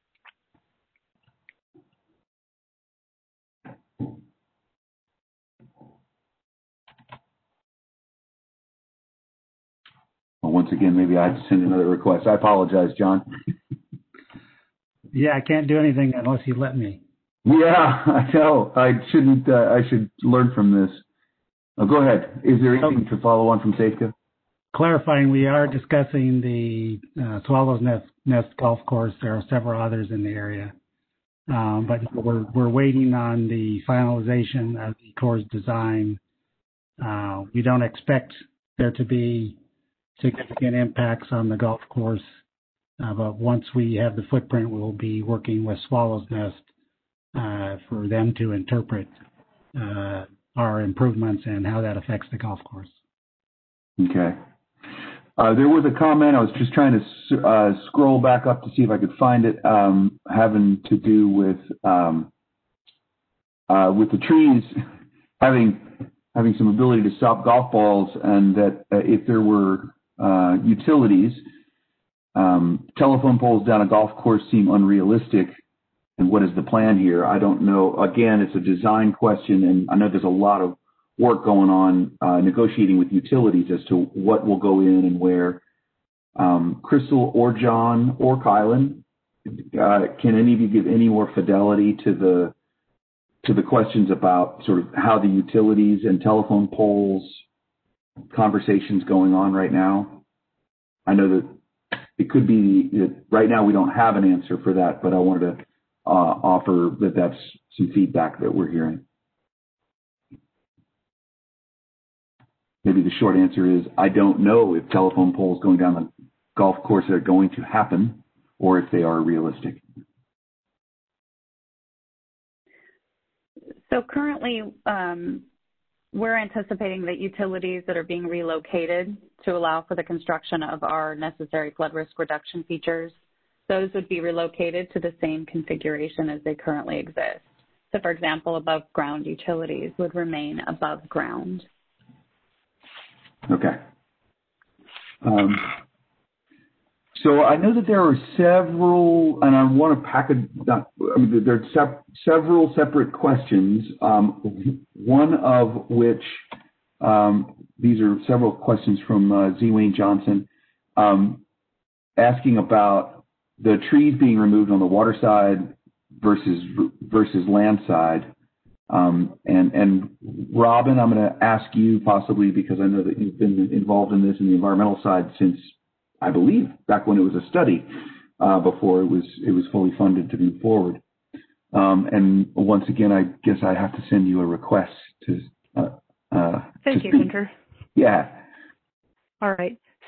Well, once again, maybe I have to send another request. I apologize, John. Yeah, I can't do anything unless you let me. Yeah, I know. I shouldn't. Uh, I should learn from this. Oh, go ahead. Is there anything to follow on from SAFCA? Clarifying, we are discussing the uh, Swallows Nest, Nest Golf Course. There are several others in the area, um, but we're we're waiting on the finalization of the course design. Uh, we don't expect there to be significant impacts on the golf course, uh, but once we have the footprint, we'll be working with Swallows Nest uh, for them to interpret uh, our improvements and how that affects the golf course. Okay. Uh, there was a comment, I was just trying to uh, scroll back up to see if I could find it, um, having to do with um, uh, with the trees having having some ability to stop golf balls, and that uh, if there were uh, utilities, um, telephone poles down a golf course seem unrealistic. And what is the plan here? I don't know. Again, it's a design question, and I know there's a lot of work going on uh, negotiating with utilities as to what will go in and where. Um, Crystal or John or Kylan, uh, can any of you give any more fidelity to the to the questions about sort of how the utilities and telephone poles conversations going on right now? I know that it could be that right now we don't have an answer for that, but I wanted to uh, offer that that's some feedback that we're hearing. Maybe the short answer is I don't know if telephone poles going down the golf course are going to happen or if they are realistic. So currently, um, we're anticipating that utilities that are being relocated to allow for the construction of our necessary flood risk reduction features, those would be relocated to the same configuration as they currently exist. So, for example, above ground utilities would remain above ground. Okay. Um, so I know that there are several, and I want to pack a, I mean, there are sep- several separate questions, um, one of which, um, these are several questions from uh, Z. Wayne Johnson, um, asking about the trees being removed on the water side versus versus land side. Um, and, and Robin, I'm going to ask you possibly, because I know that you've been involved in this in the environmental side since, I believe, back when it was a study, uh, before it was it was fully funded to move forward. Um, and once again, I guess I have to send you a request to. Uh, uh, Thank to you, speak. Hunter. Yeah. All right.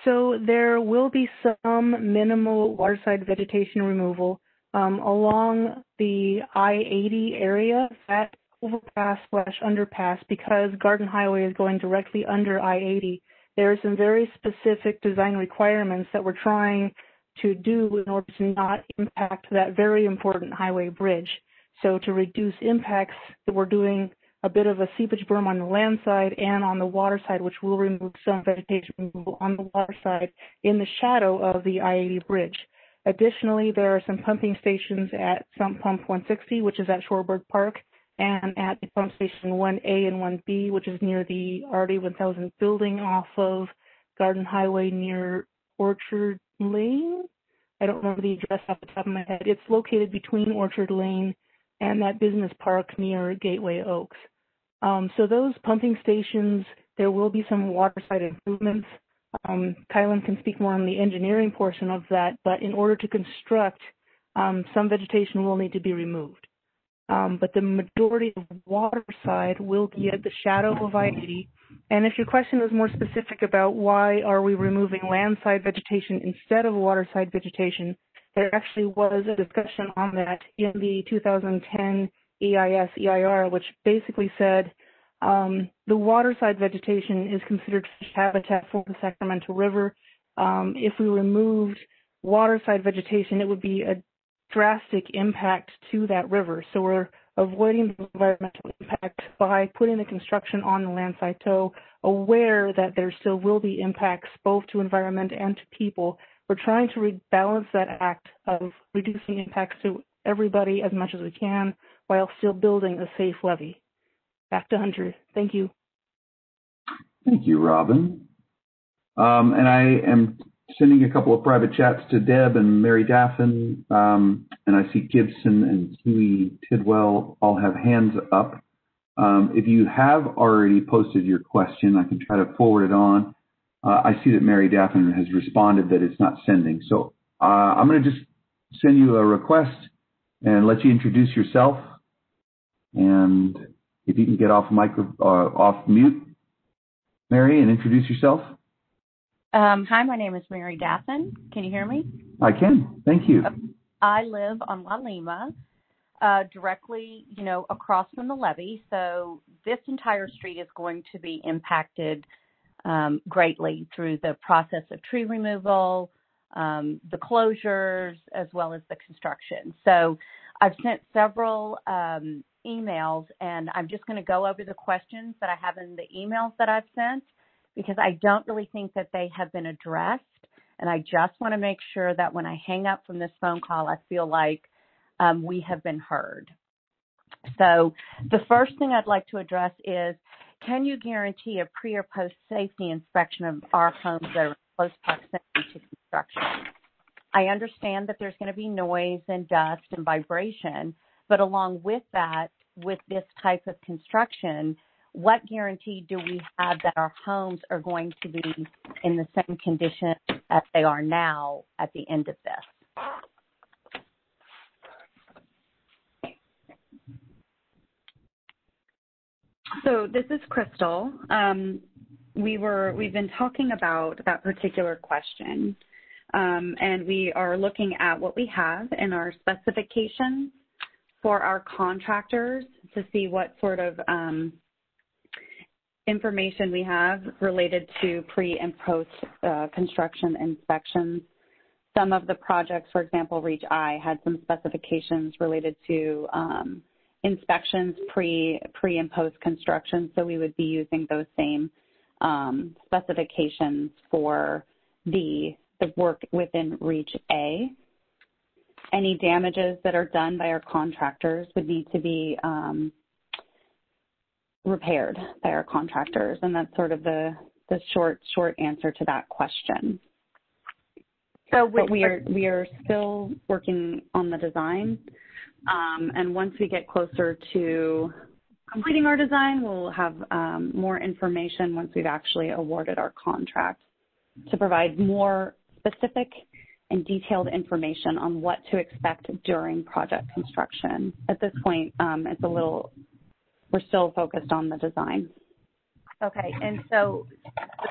So there will be some minimal waterside vegetation removal um, along the I eighty area, that overpass slash underpass, because Garden Highway is going directly under I eighty. There are some very specific design requirements that we're trying to do in order to not impact that very important highway bridge. So to reduce impacts, that we're doing a bit of a seepage berm on the land side and on the water side, which will remove some vegetation removal on the water side in the shadow of the I eighty bridge. Additionally, there are some pumping stations at Sump Pump one sixty, which is at Shorebird Park, and at the pump station one A and one B, which is near the R D one thousand building off of Garden Highway near Orchard Lane. I don't remember the address off the top of my head. It's located between Orchard Lane and that business park near Gateway Oaks. Um, so those pumping stations, there will be some waterside improvements. Um, Kylan can speak more on the engineering portion of that, but in order to construct, um, some vegetation will need to be removed. Um, but the majority of water side will be at the shadow of I eighty. And if your question is more specific about why are we removing landside vegetation instead of waterside vegetation, there actually was a discussion on that in the two thousand ten E I S E I R, which basically said um, the waterside vegetation is considered fish habitat for the Sacramento River. Um, if we removed waterside vegetation, it would be a drastic impact to that river. So we're avoiding the environmental impact by putting the construction on the landside toe, aware that there still will be impacts both to environment and to people. We're trying to rebalance that act of reducing impacts to everybody as much as we can while still building a safe levee. Back to Hunter. Thank you. Thank you, Robin. Um, and I am sending a couple of private chats to Deb and Mary Daffin, um, and I see Gibson and Huey Tidwell all have hands up. Um, if you have already posted your question, I can try to forward it on. Uh, I see that Mary Daffin has responded that it's not sending. So uh, I'm going to just send you a request and let you introduce yourself. And if you can get off micro, uh, off mute, Mary, and introduce yourself. Um, hi, my name is Mary Daffin. Can you hear me? I can. Thank you. I live on La Lima, uh, directly, you know, across from the levee. So this entire street is going to be impacted um, greatly through the process of tree removal, um, the closures, as well as the construction. So I've sent several um, emails, and I'm just going to go over the questions that I have in the emails that I've sent, because I don't really think that they have been addressed. And I just want to make sure that when I hang up from this phone call, I feel like um, we have been heard. So the first thing I'd like to address is, can you guarantee a pre or post safety inspection of our homes that are in close proximity to construction? I understand that there's going to be noise and dust and vibration, but along with that, with this type of construction, what guarantee do we have that our homes are going to be in the same condition as they are now at the end of this? So this is Crystal. Um, we were, we've been talking about that particular question, um, and we are looking at what we have in our specifications for our contractors to see what sort of um, information we have related to pre and post uh, construction inspections. Some of the projects, for example, Reach A, had some specifications related to um, inspections pre pre and post construction. So we would be using those same um, specifications for the the work within Reach A. Any damages that are done by our contractors would need to be um, repaired by our contractors, and that's sort of the the short short answer to that question. So but we are we are still working on the design, um, and once we get closer to completing our design, we'll have um, more information once we've actually awarded our contract to provide more specific and detailed information on what to expect during project construction. At this point, um, it's a little we're still focused on the design. Okay, and so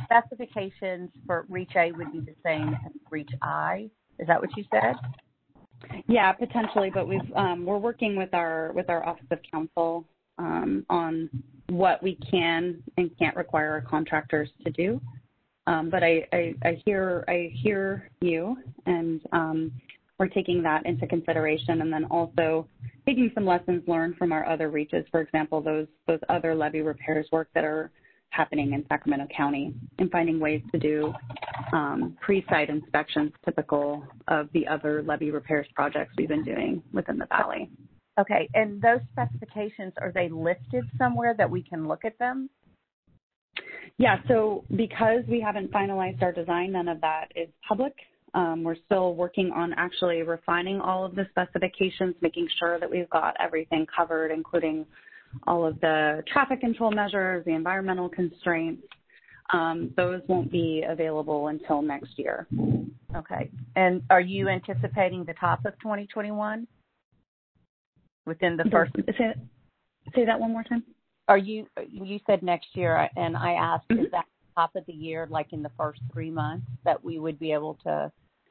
specifications for Reach A would be the same as Reach I. Is that what you said? Yeah, potentially, but we've um, we're working with our with our Office of Counsel um, on what we can and can't require our contractors to do. Um, but I, I, I hear I hear you, and um, we're taking that into consideration, and then also taking some lessons learned from our other reaches. For example, those those other levee repairs work that are happening in Sacramento County, and finding ways to do um, pre-site inspections typical of the other levee repairs projects we've been doing within the valley. Okay, and those specifications, are they listed somewhere that we can look at them? Yeah, so because we haven't finalized our design, none of that is public. Um, we're still working on actually refining all of the specifications, making sure that we've got everything covered, including all of the traffic control measures, the environmental constraints. Um, those won't be available until next year. Okay. And are you anticipating the top of twenty twenty-one? Within the first... Say, say that one more time. Are you, you said next year, and I asked, mm-hmm. is that top of the year, like in the first three months, that we would be able to,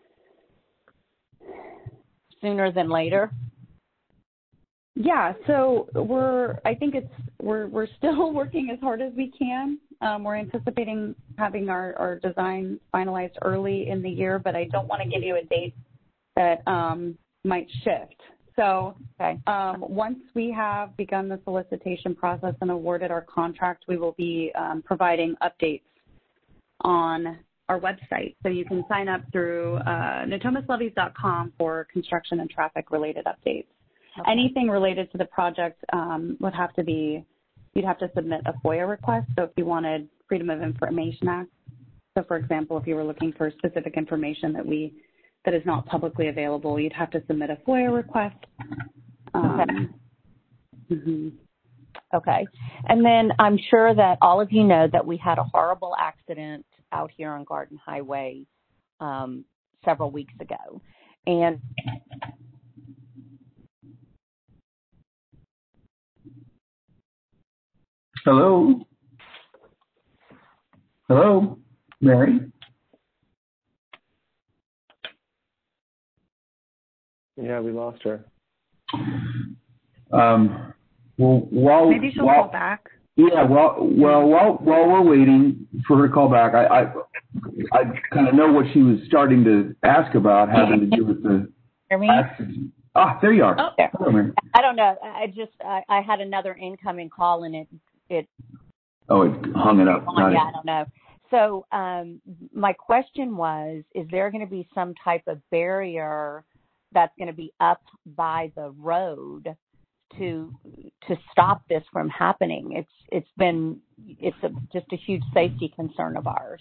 sooner than later? Yeah, so we're, I think it's, we're, we're still working as hard as we can. Um, we're anticipating having our, our design finalized early in the year, but I don't want to give you a date that um, might shift. So okay. um, once we have begun the solicitation process and awarded our contract, we will be um, providing updates on our website. So you can sign up through uh, natomas levees dot com for construction and traffic related updates. Okay. Anything related to the project um, would have to be, you'd have to submit a FOIA request. So if you wanted Freedom of Information Act, so for example, if you were looking for specific information that we, that is not publicly available, you'd have to submit a FOIA request. Um, okay. Mm-hmm. Okay. And then I'm sure that all of you know that we had a horrible accident out here on Garden Highway um, several weeks ago. And Hello? Hello? Mary? Yeah, we lost her. Um, well, while, Maybe she'll while, call back. Yeah, well, well, while, while we're waiting for her to call back, I, I, I kind of know what she was starting to ask about, having to do with the accident. Ah, there you are. Oh, there. Hello, I don't know. I just, I, I had another incoming call and it, it. Oh, it hung it up. On, yeah, I don't know. So um, my question was, is there going to be some type of barrier that's going to be up by the road to to stop this from happening? It's it's been it's a, just a huge safety concern of ours.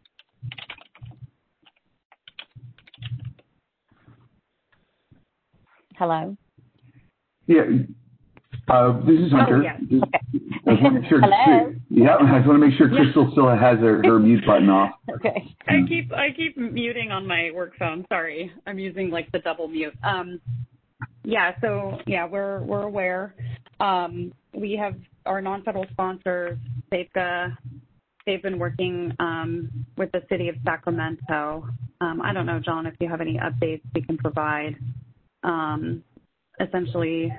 Hello? Yeah. Uh, this is Hunter. Oh, yeah. Just, okay. I just want to make sure. Hello? Yeah, I just want to make sure Crystal still has her, her mute button off. Okay. I keep I keep muting on my work phone. Sorry, I'm using like the double mute. Um, yeah. So yeah, we're we're aware. Um, we have our non-federal sponsors. They've uh, they've been working um, with the city of Sacramento. Um, I don't know, John, if you have any updates we can provide. Um, essentially.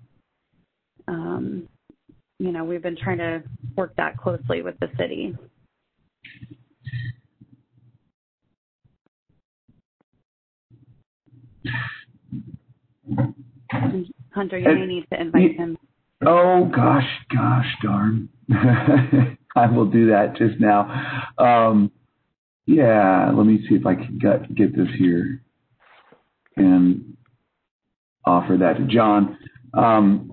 Um, you know, we've been trying to work that closely with the city. Hunter, you may need to invite him. Oh, gosh, gosh, darn. I will do that just now. Um, yeah, let me see if I can get, get this here and offer that to John. Um,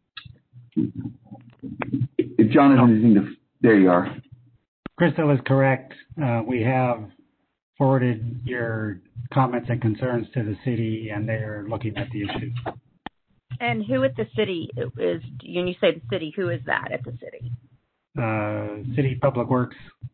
If John has anything to, there you are. Crystal is correct. Uh, we have forwarded your comments and concerns to the city, and they're looking at the issue. And who at the city is, when you say the city, who is that at the city? Uh, City Public Works.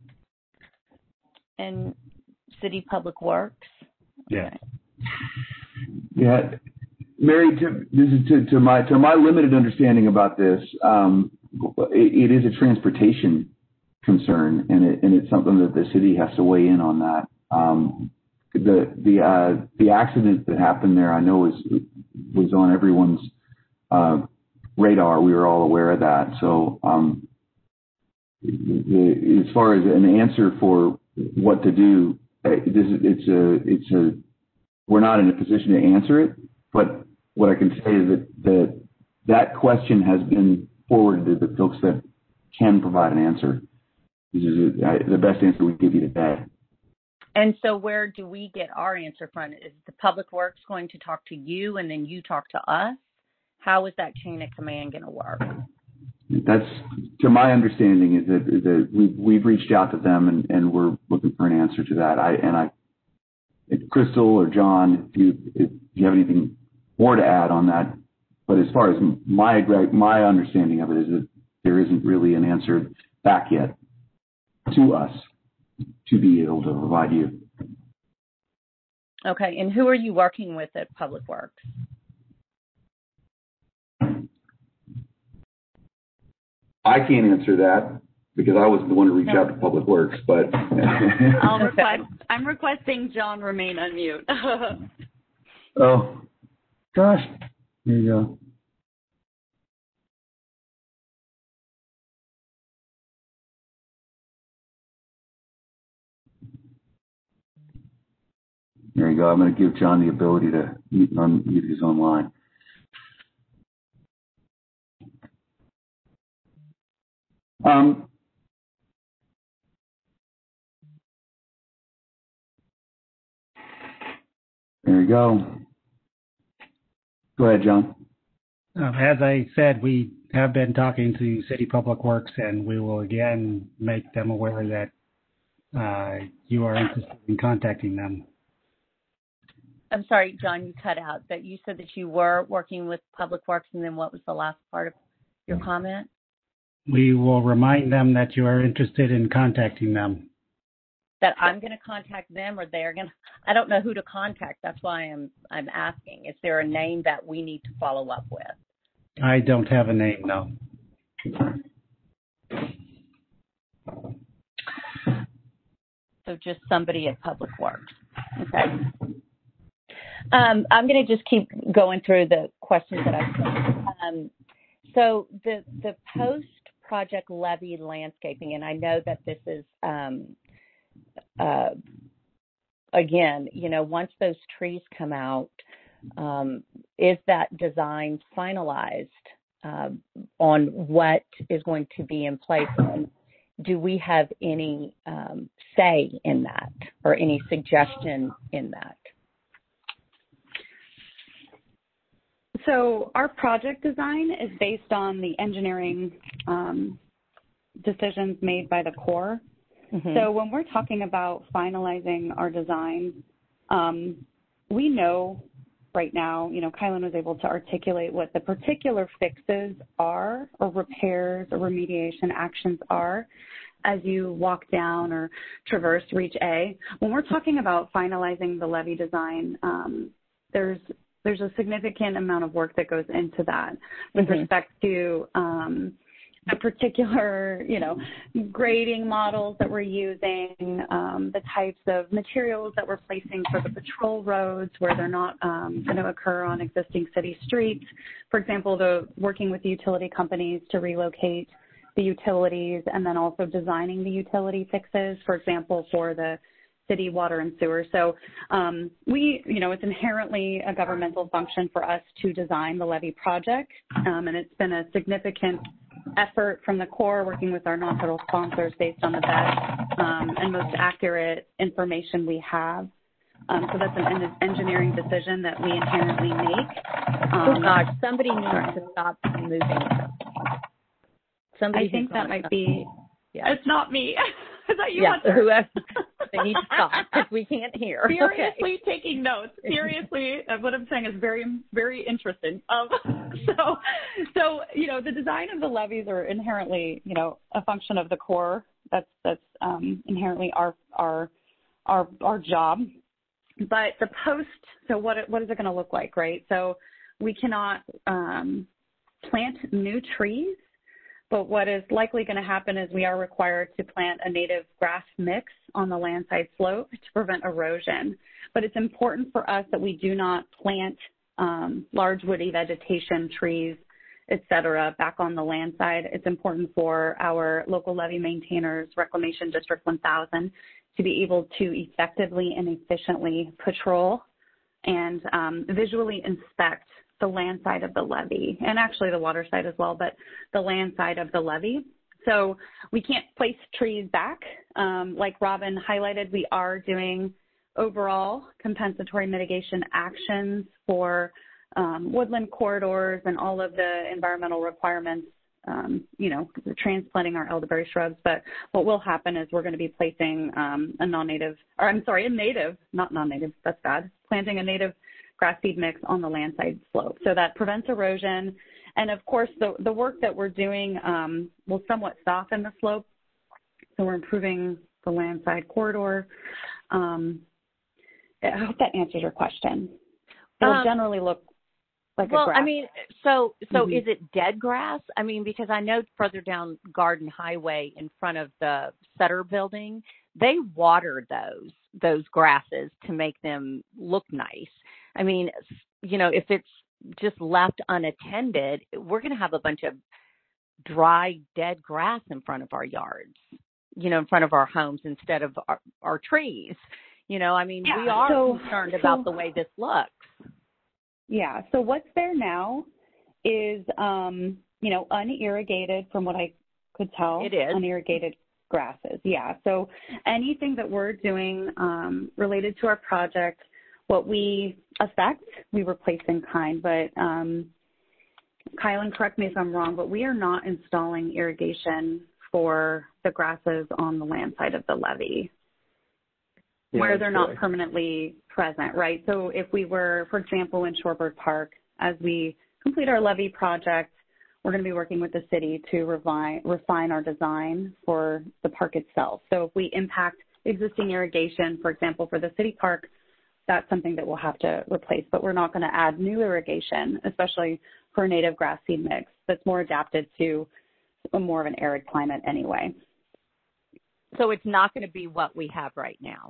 And City Public Works? Yeah. Okay. Yeah. Mary, to, this is to, to my to my limited understanding about this. Um, it, it is a transportation concern, and it, and it's something that the city has to weigh in on that. Um, the the uh, the accident that happened there, I know, was was on everyone's uh, radar. We were all aware of that. So um, the, as far as an answer for what to do, this is, it's a it's a we're not in a position to answer it. But what I can say is that that that question has been forwarded to the folks that can provide an answer. This is a, the best answer we give you today. And so where do we get our answer from? Is the Public Works going to talk to you and then you talk to us? How is that chain of command going to work? That's, to my understanding, is that, that we've, we've reached out to them and, and we're looking for an answer to that. I and I, if Crystal or John, if you if you have anything more to add on that, but as far as my my understanding of it is that there isn't really an answer back yet to us to be able to provide you. Okay, and who are you working with at Public Works? I can't answer that because I was the one to reach out to Public Works, but I'll request, I'm requesting John remain on mute. Oh, gosh. There you go. There you go. I'm going to give John the ability to mute, unmute his own line. Um, there you go. Go ahead, John. Um, as I said, we have been talking to City Public Works, and we will again make them aware that uh, you are interested in contacting them. I'm sorry, John, you cut out. That you said that you were working with Public Works, and then what was the last part of your comment? We will remind them that you are interested in contacting them. That I'm going to contact them, or they're going to. I don't know who to contact. That's why I'm I'm asking. Is there a name that we need to follow up with? I don't have a name, no. So just somebody at Public Works. Okay. Um, I'm going to just keep going through the questions that I've got. Um, so the the post-project levy landscaping, and I know that this is, um, uh, again, you know, once those trees come out, um, is that design finalized uh, on what is going to be in place? And do we have any um, say in that or any suggestion in that? So our project design is based on the engineering um, decisions made by the Corps. Mm-hmm. So when we're talking about finalizing our design, um, we know right now, you know, Kylan was able to articulate what the particular fixes are or repairs or remediation actions are as you walk down or traverse Reach A. When we're talking about finalizing the levee design, um, there's There's a significant amount of work that goes into that with mm-hmm. respect to um, the particular, you know, grading models that we're using, um, the types of materials that we're placing for the patrol roads where they're not um, going to occur on existing city streets. For example, the working with the utility companies to relocate the utilities and then also designing the utility fixes, for example, for the city water and sewer. So um, we, you know, it's inherently a governmental function for us to design the levee project, um, and it's been a significant effort from the Corps working with our non-federal sponsors based on the best um, and most accurate information we have. Um, so that's an en- engineering decision that we inherently make. Um, oh gosh, somebody needs sorry. to stop moving. Somebody I think that might be, yeah. It's not me. Is that you, yeah, Hunter? Whoever, they need to stop because we can't hear. Seriously okay. taking notes. Seriously, what I'm saying is very, very interesting. Um, so, so you know, the design of the levees are inherently, you know, a function of the Corps. That's that's um, inherently our our our our job. But the post, so what what is it going to look like, right? So we cannot um, plant new trees But what is likely going to happen is we are required to plant a native grass mix on the landside slope to prevent erosion. But it's important for us that we do not plant um, large woody vegetation, trees, et cetera, back on the land side. It's important for our local levee maintainers, Reclamation District one thousand, to be able to effectively and efficiently patrol and um, visually inspect the land side of the levee, and actually the water side as well, but the land side of the levee. So we can't place trees back. Um, like Robin highlighted, we are doing overall compensatory mitigation actions for um, woodland corridors and all of the environmental requirements, um, you know, transplanting our elderberry shrubs. But what will happen is we're going to be placing um, a non-native, or I'm sorry, a native, not non-native, that's bad, planting a native grass seed mix on the landside slope. So that prevents erosion. And of course, the, the work that we're doing um, will somewhat soften the slope. So we're improving the landside corridor. Um, I hope that answers your question. It'll um, generally look like well, a grass. I mean, so so mm-hmm. is it dead grass? I mean, because I know further down Garden Highway in front of the Sutter building, they water those those grasses to make them look nice. I mean, you know, if it's just left unattended, we're going to have a bunch of dry, dead grass in front of our yards, you know, in front of our homes instead of our, our trees. You know, I mean, yeah, we are so, concerned so, about the way this looks. Yeah. So what's there now is, um, you know, unirrigated, from what I could tell. It is. Unirrigated grasses. Yeah. So anything that we're doing um, related to our project, what we affect, we replace in kind. But um, Kylan, correct me if I'm wrong, but we are not installing irrigation for the grasses on the land side of the levee, yeah, where they're not permanently present, right? So if we were, for example, in Shorebird Park, as we complete our levee project, we're going to be working with the city to refine, refine our design for the park itself. So if we impact existing irrigation, for example, for the city park, that's something that we'll have to replace, but we're not going to add new irrigation, especially for a native grass seed mix that's more adapted to a more of an arid climate anyway. So it's not going to be what we have right now.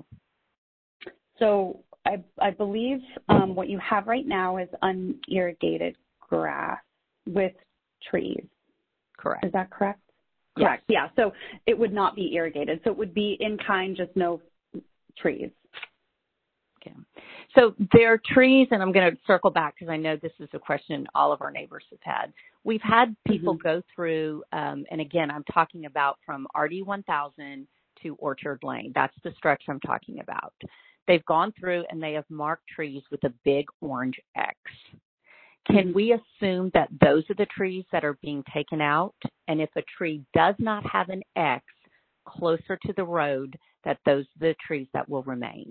So I, I believe um, what you have right now is unirrigated grass with trees. Correct. Is that correct? Yes. Correct. Yeah. So it would not be irrigated. So it would be in kind, just no trees. Okay. So there are trees, and I'm going to circle back because I know this is a question all of our neighbors have had. We've had people mm-hmm. go through, um, and again, I'm talking about from R D one thousand to Orchard Lane. That's the stretch I'm talking about. They've gone through and they have marked trees with a big orange X. Can we assume that those are the trees that are being taken out? And if a tree does not have an X closer to the road, that those are the trees that will remain?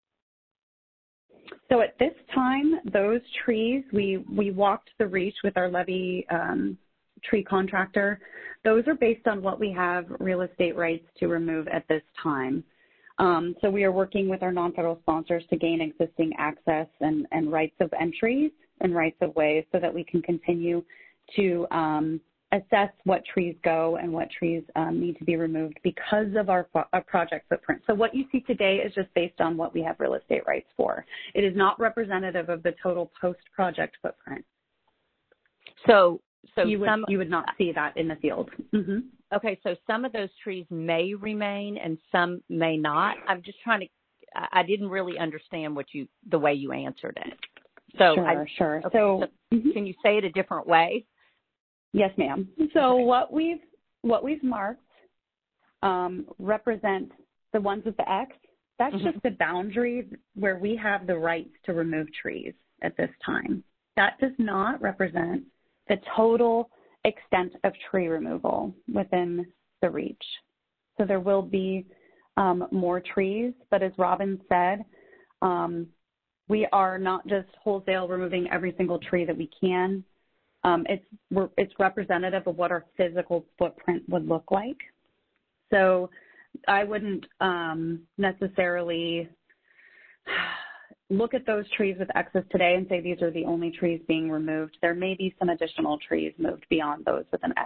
So at this time, those trees, we, we walked the reach with our levee um, tree contractor. Those are based on what we have real estate rights to remove at this time. Um, so we are working with our non-federal sponsors to gain existing access and, and rights of entries and rights of ways so that we can continue to um, assess what trees go and what trees um, need to be removed because of our, our project footprint. So what you see today is just based on what we have real estate rights for. It is not representative of the total post-project footprint. So, so you would, some, you would not see that in the field. Mm-hmm. Okay, so some of those trees may remain and some may not. I'm just trying to, I didn't really understand what you, the way you answered it. So sure, I, sure. Okay, so, so mm-hmm. can you say it a different way? Yes, ma'am. So okay. what we've, what we've marked um, represent the ones with the X. That's mm-hmm. just the boundary where we have the rights to remove trees at this time. That does not represent the total extent of tree removal within the reach. So there will be um, more trees, but as Robin said, um, we are not just wholesale removing every single tree that we can. Um, it's, we're, it's representative of what our physical footprint would look like. So I wouldn't um, necessarily look at those trees with X's today and say these are the only trees being removed. There may be some additional trees moved beyond those with an X.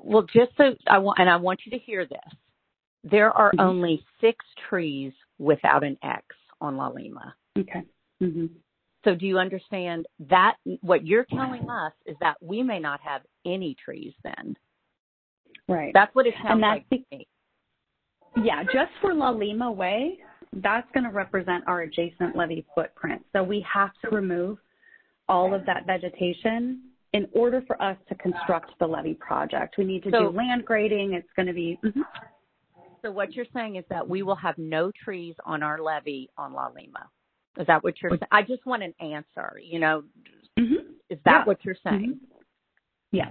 Well, just so I want, and I want you to hear this. There are mm-hmm. only six trees without an X on La Lima. Okay. Mm-hmm. So do you understand that what you're telling us is that we may not have any trees then? Right. That's what it sounds and that's like to me. Yeah, just for La Lima Way, that's going to represent our adjacent levee footprint. So we have to remove all of that vegetation in order for us to construct the levee project. We need to so, do land grading. It's going to be... Mm-hmm. So what you're saying is that we will have no trees on our levee on La Lima. Is that what you're saying? I just want an answer, you know. Mm-hmm. Is that yeah. what you're saying? Mm-hmm. Yes.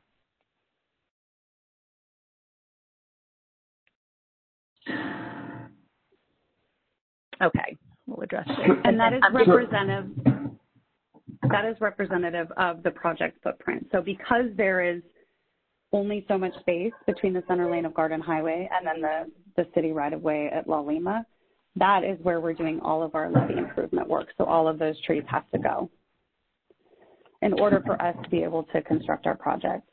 Okay, we'll address it. And that is representative. That is representative of the project footprint. So because there is only so much space between the center lane of Garden Highway and then the, the city right-of-way at La Lima, that is where we're doing all of our levee improvement work. So all of those trees have to go in order for us to be able to construct our project.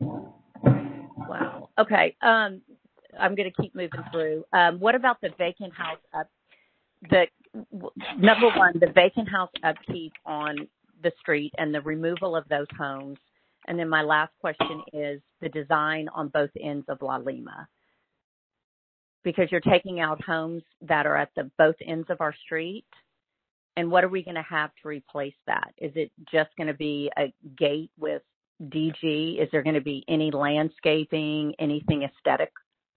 Wow. Okay. Um, I'm going to keep moving through. Um, what about the vacant house up? The number one, the vacant house upkeep on the street and the removal of those homes. And then my last question is the design on both ends of La Lima. Because you're taking out homes that are at the both ends of our street. And what are we going to have to replace that? Is it just going to be a gate with D G? Is there going to be any landscaping, anything aesthetic?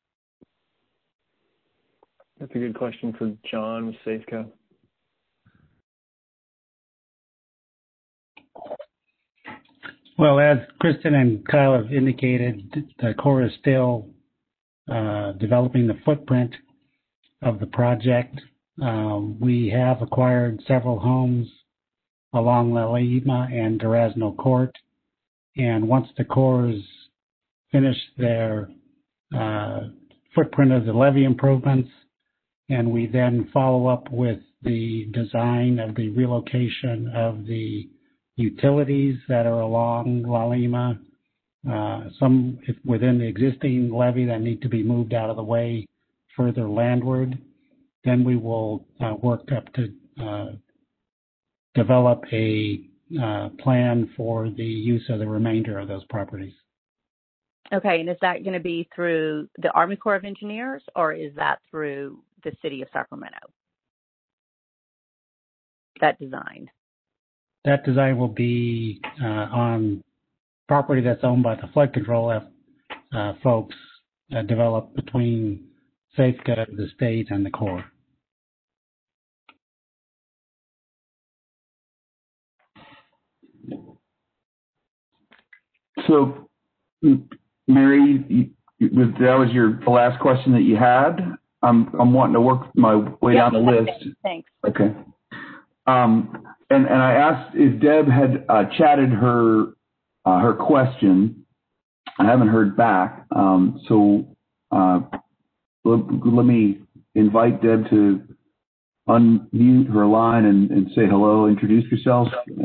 That's a good question for John with Safeco. Well, as Kristen and Kyle have indicated, the Corps is still uh, developing the footprint of the project. Um, we have acquired several homes along La Lima and Durazno Court, and once the Corps finish their uh, footprint of the levee improvements, and we then follow up with the design of the relocation of the utilities that are along La Lima, uh, some within the existing levee that need to be moved out of the way further landward. Then we will uh, work up to uh, develop a uh, plan for the use of the remainder of those properties. Okay, and is that going to be through the Army Corps of Engineers, or is that through the City of Sacramento? That design? That design will be uh, on property that's owned by the flood control uh, folks, uh, developed between Safeco, the state, and the Corps. So, Mary, you, that was your the last question that you had. I'm I'm wanting to work my way yeah, down the list. Thanks. Okay. Um, and and I asked if Deb had uh, chatted her uh, her question. I haven't heard back. Um, so uh, let, let me invite Deb to unmute her line and, and say hello. Introduce yourself.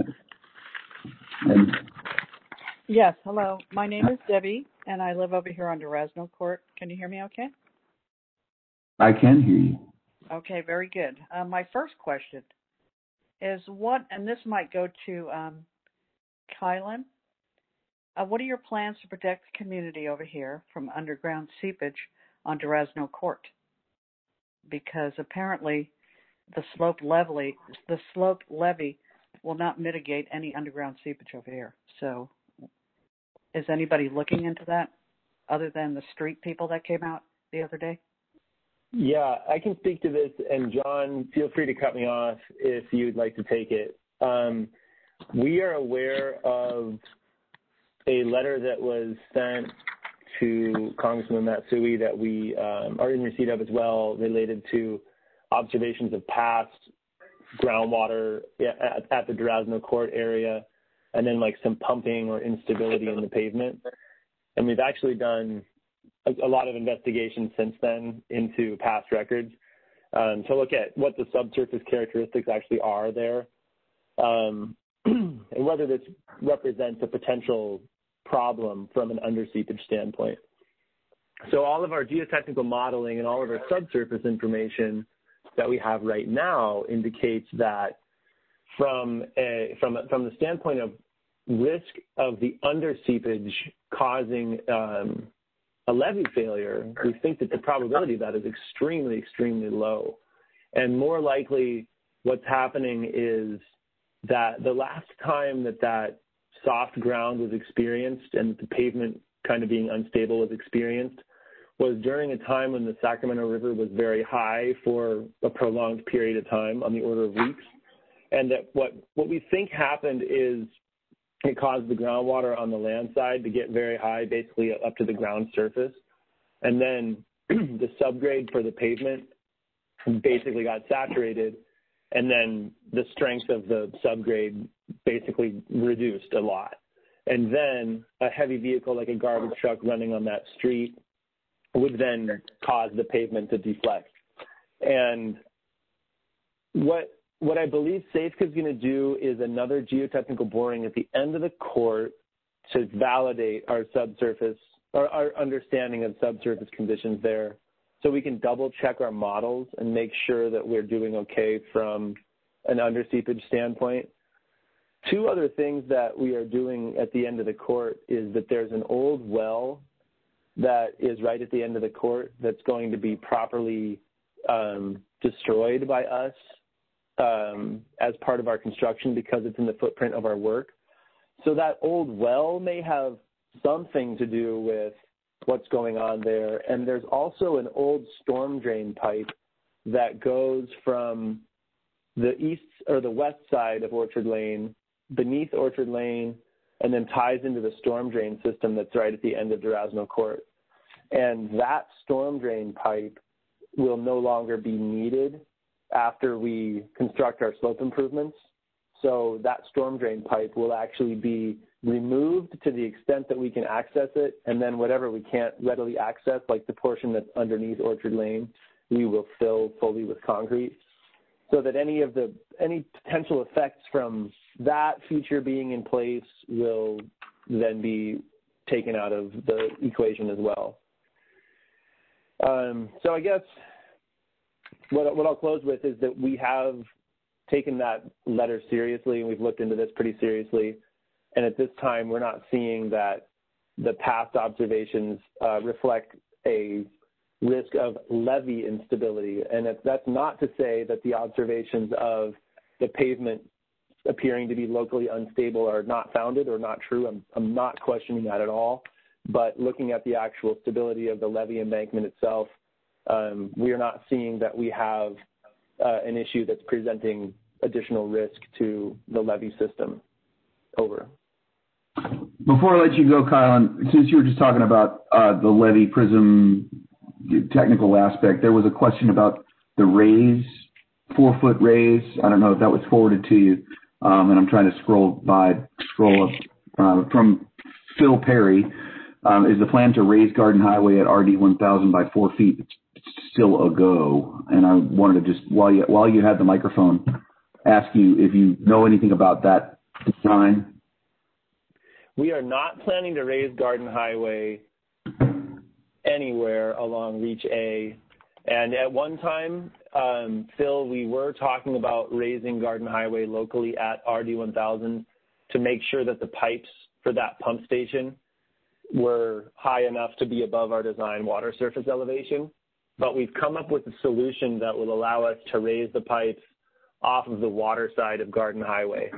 And yes, hello. My name is Debbie, and I live over here on Durazno Court. Can you hear me okay? I can hear you. Okay, very good. Uh, my first question is what, and this might go to um, Kylan, uh, what are your plans to protect the community over here from underground seepage on Durazno Court? Because apparently the slope levee, the slope levee will not mitigate any underground seepage over here. So is anybody looking into that other than the street people that came out the other day? Yeah, I can speak to this, and John, feel free to cut me off if you'd like to take it. Um, we are aware of a letter that was sent to Congressman Matsui that we um, are in receipt of as well, related to observations of past groundwater at, at the Durazno Court area, and then like some pumping or instability in the pavement. And we've actually done a, a lot of investigation since then into past records um, to look at what the subsurface characteristics actually are there, um, and whether this represents a potential problem from an underseepage standpoint. So all of our geotechnical modeling and all of our subsurface information that we have right now indicates that from a, from a, from the standpoint of risk of the underseepage causing um, a levee failure, we think that the probability of that is extremely, extremely low. And more likely what's happening is that the last time that that soft ground was experienced and the pavement kind of being unstable was experienced was during a time when the Sacramento River was very high for a prolonged period of time, on the order of weeks. And that what, what we think happened is it caused the groundwater on the land side to get very high, basically up to the ground surface. And then the subgrade for the pavement basically got saturated, and then the strength of the subgrade basically reduced a lot. And then a heavy vehicle like a garbage truck running on that street would then cause the pavement to deflect. And what what I believe SAFECA is going to do is another geotechnical boring at the end of the court to validate our subsurface, or our understanding of subsurface conditions there, so we can double check our models and make sure that we're doing okay from an underseepage standpoint. Two other things that we are doing at the end of the court is that there's an old well that is right at the end of the court that's going to be properly um, destroyed by us um, as part of our construction because it's in the footprint of our work. So that old well may have something to do with what's going on there. And there's also an old storm drain pipe that goes from the east or the west side of Orchard Lane, beneath Orchard Lane, and then ties into the storm drain system that's right at the end of Durazno Court. And that storm drain pipe will no longer be needed after we construct our slope improvements. So that storm drain pipe will actually be removed to the extent that we can access it, and then whatever we can't readily access, like the portion that's underneath Orchard Lane, we will fill fully with concrete, so that any of the any potential effects from that feature being in place will then be taken out of the equation as well. Um, so I guess what, what I'll close with is that we have taken that letter seriously, and we've looked into this pretty seriously. And at this time, we're not seeing that the past observations uh, reflect a risk of levee instability. And if that's not to say that the observations of the pavement appearing to be locally unstable are not founded or not true. I'm, I'm not questioning that at all. But looking at the actual stability of the levee embankment itself, um, we are not seeing that we have uh, an issue that's presenting additional risk to the levee system. Over. Before I let you go, Kyle, and since you were just talking about uh, the levee prism technical aspect, there was a question about the raise, four-foot raise. I don't know if that was forwarded to you, um, and I'm trying to scroll by, scroll up uh, from Phil Perry. Um, is the plan to raise Garden Highway at R D one thousand by four feet? It's still a go, and I wanted to just, while you while you had the microphone, ask you if you know anything about that design. We are not planning to raise Garden Highway anywhere along Reach A. And at one time, um, Phil, we were talking about raising Garden Highway locally at R D one thousand to make sure that the pipes for that pump station were high enough to be above our design water surface elevation. But we've come up with a solution that will allow us to raise the pipes off of the water side of Garden Highway.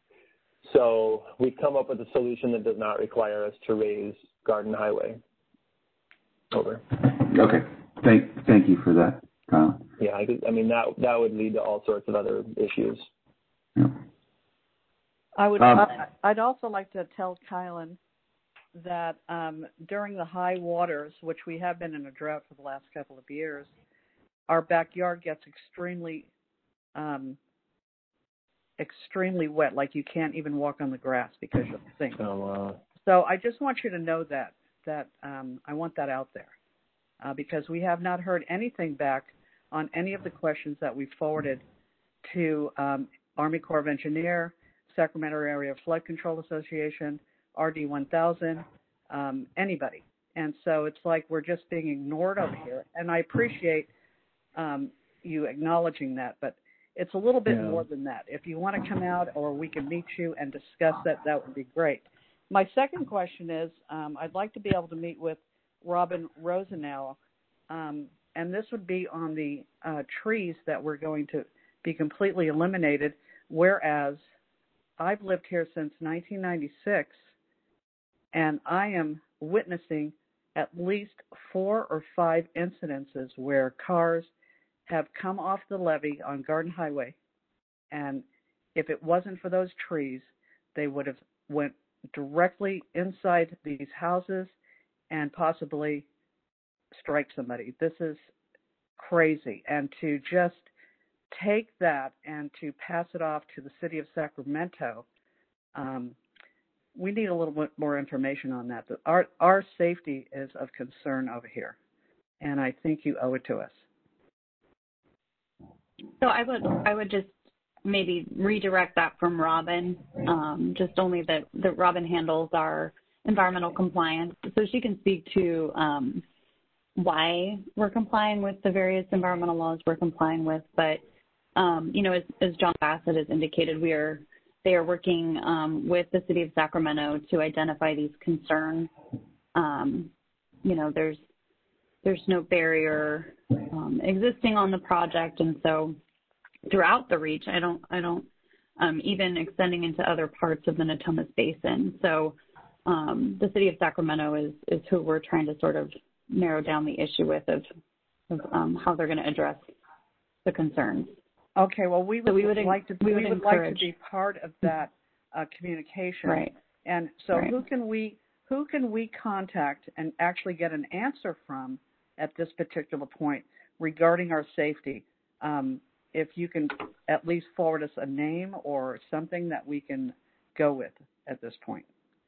So we've come up with a solution that does not require us to raise Garden Highway. Over. Okay. Thank thank you for that, Kyle. Yeah, I, I mean, that that would lead to all sorts of other issues. Yeah. I would. Um, I, I'd also like to tell Kylan that um, during the high waters, which we have been in a drought for the last couple of years, our backyard gets extremely, um, extremely wet. Like you can't even walk on the grass because you'll sink. Oh, wow. So I just want you to know that that um, I want that out there uh, because we have not heard anything back on any of the questions that we forwarded to um, Army Corps of Engineer, Sacramento Area Flood Control Association, R D one thousand, um, anybody. And so it's like we're just being ignored over here. And I appreciate um, you acknowledging that, but it's a little bit Yeah. more than that. If you want to come out or we can meet you and discuss that, that would be great. My second question is, um, I'd like to be able to meet with Robin Rosenau, um, and this would be on the uh, trees that we're going to be completely eliminated, whereas I've lived here since nineteen ninety-six, and I am witnessing at least four or five incidences where cars have come off the levee on Garden Highway, and if it wasn't for those trees, they would have went directly inside these houses and possibly strike somebody. This is crazy. And to just take that and to pass it off to the city of Sacramento, um, we need a little bit more information on that. Our, our safety is of concern over here, and I think you owe it to us. So I would I would just maybe redirect that from Robin, um, just only that, that Robin handles our environmental compliance, so she can speak to um, why we're complying with the various environmental laws we're complying with. But, um, you know, as, as John Bassett has indicated, we are they are working um, with the city of Sacramento to identify these concerns. Um, you know, there's there's no barrier um, existing on the project, and so throughout the reach, I don't I don't um, even extending into other parts of the Natomas Basin. So um, the city of Sacramento is is who we're trying to sort of narrow down the issue with of, of um, how they're going to address the concerns. Okay, well, we would, so we would like to we, we would, would like to be part of that uh, communication. Right. And so, right. who can we who can we contact and actually get an answer from at this particular point regarding our safety? Um, if you can at least forward us a name or something that we can go with at this point.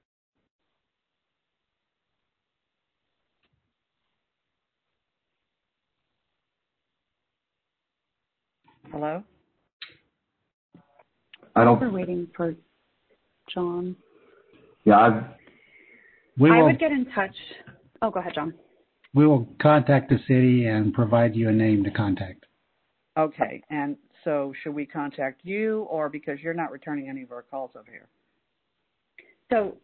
Hello? I don't. We're waiting for John. Yeah, I've, we I will, would get in touch. Oh, go ahead, John. We will contact the city and provide you a name to contact. Okay, and so should we contact you, or because you're not returning any of our calls over here? So,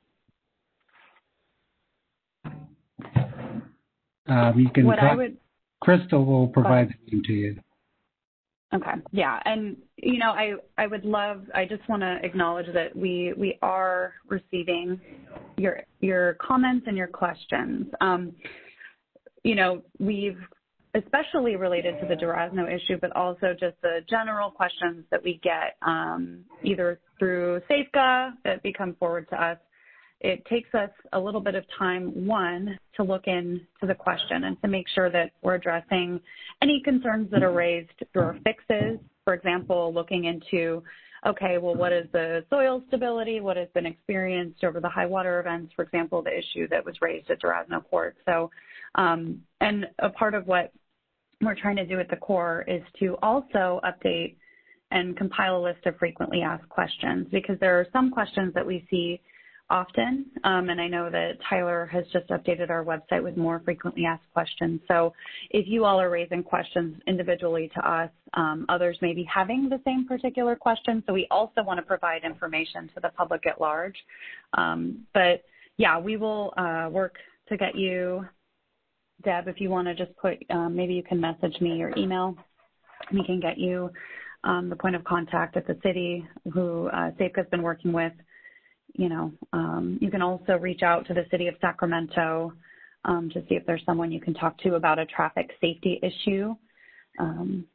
um, you can. What Con- I would. Crystal will provide the name to you. Okay. Yeah. And, you know, I, I would love, I just want to acknowledge that we, we are receiving your, your comments and your questions. Um, you know, we've, especially related to the Durazno issue, but also just the general questions that we get, um, either through SAFECA that become forward to us. It takes us a little bit of time, one, to look into the question and to make sure that we're addressing any concerns that are raised through our fixes. For example, looking into, okay, well, what is the soil stability? What has been experienced over the high water events? For example, the issue that was raised at Durazno Court. So, um, and a part of what we're trying to do at the Corps is to also update and compile a list of frequently asked questions, because there are some questions that we see often, um, and I know that Tyler has just updated our website with more frequently asked questions. So if you all are raising questions individually to us, um, others may be having the same particular question, so we also want to provide information to the public at large. Um, but yeah, we will uh, work to get you, Deb, if you want to just put, um, maybe you can message me your email. We can get you um, the point of contact at the city who uh, SAFECA has been working with. You know, um, you can also reach out to the city of Sacramento um, to see if there's someone you can talk to about a traffic safety issue. Um,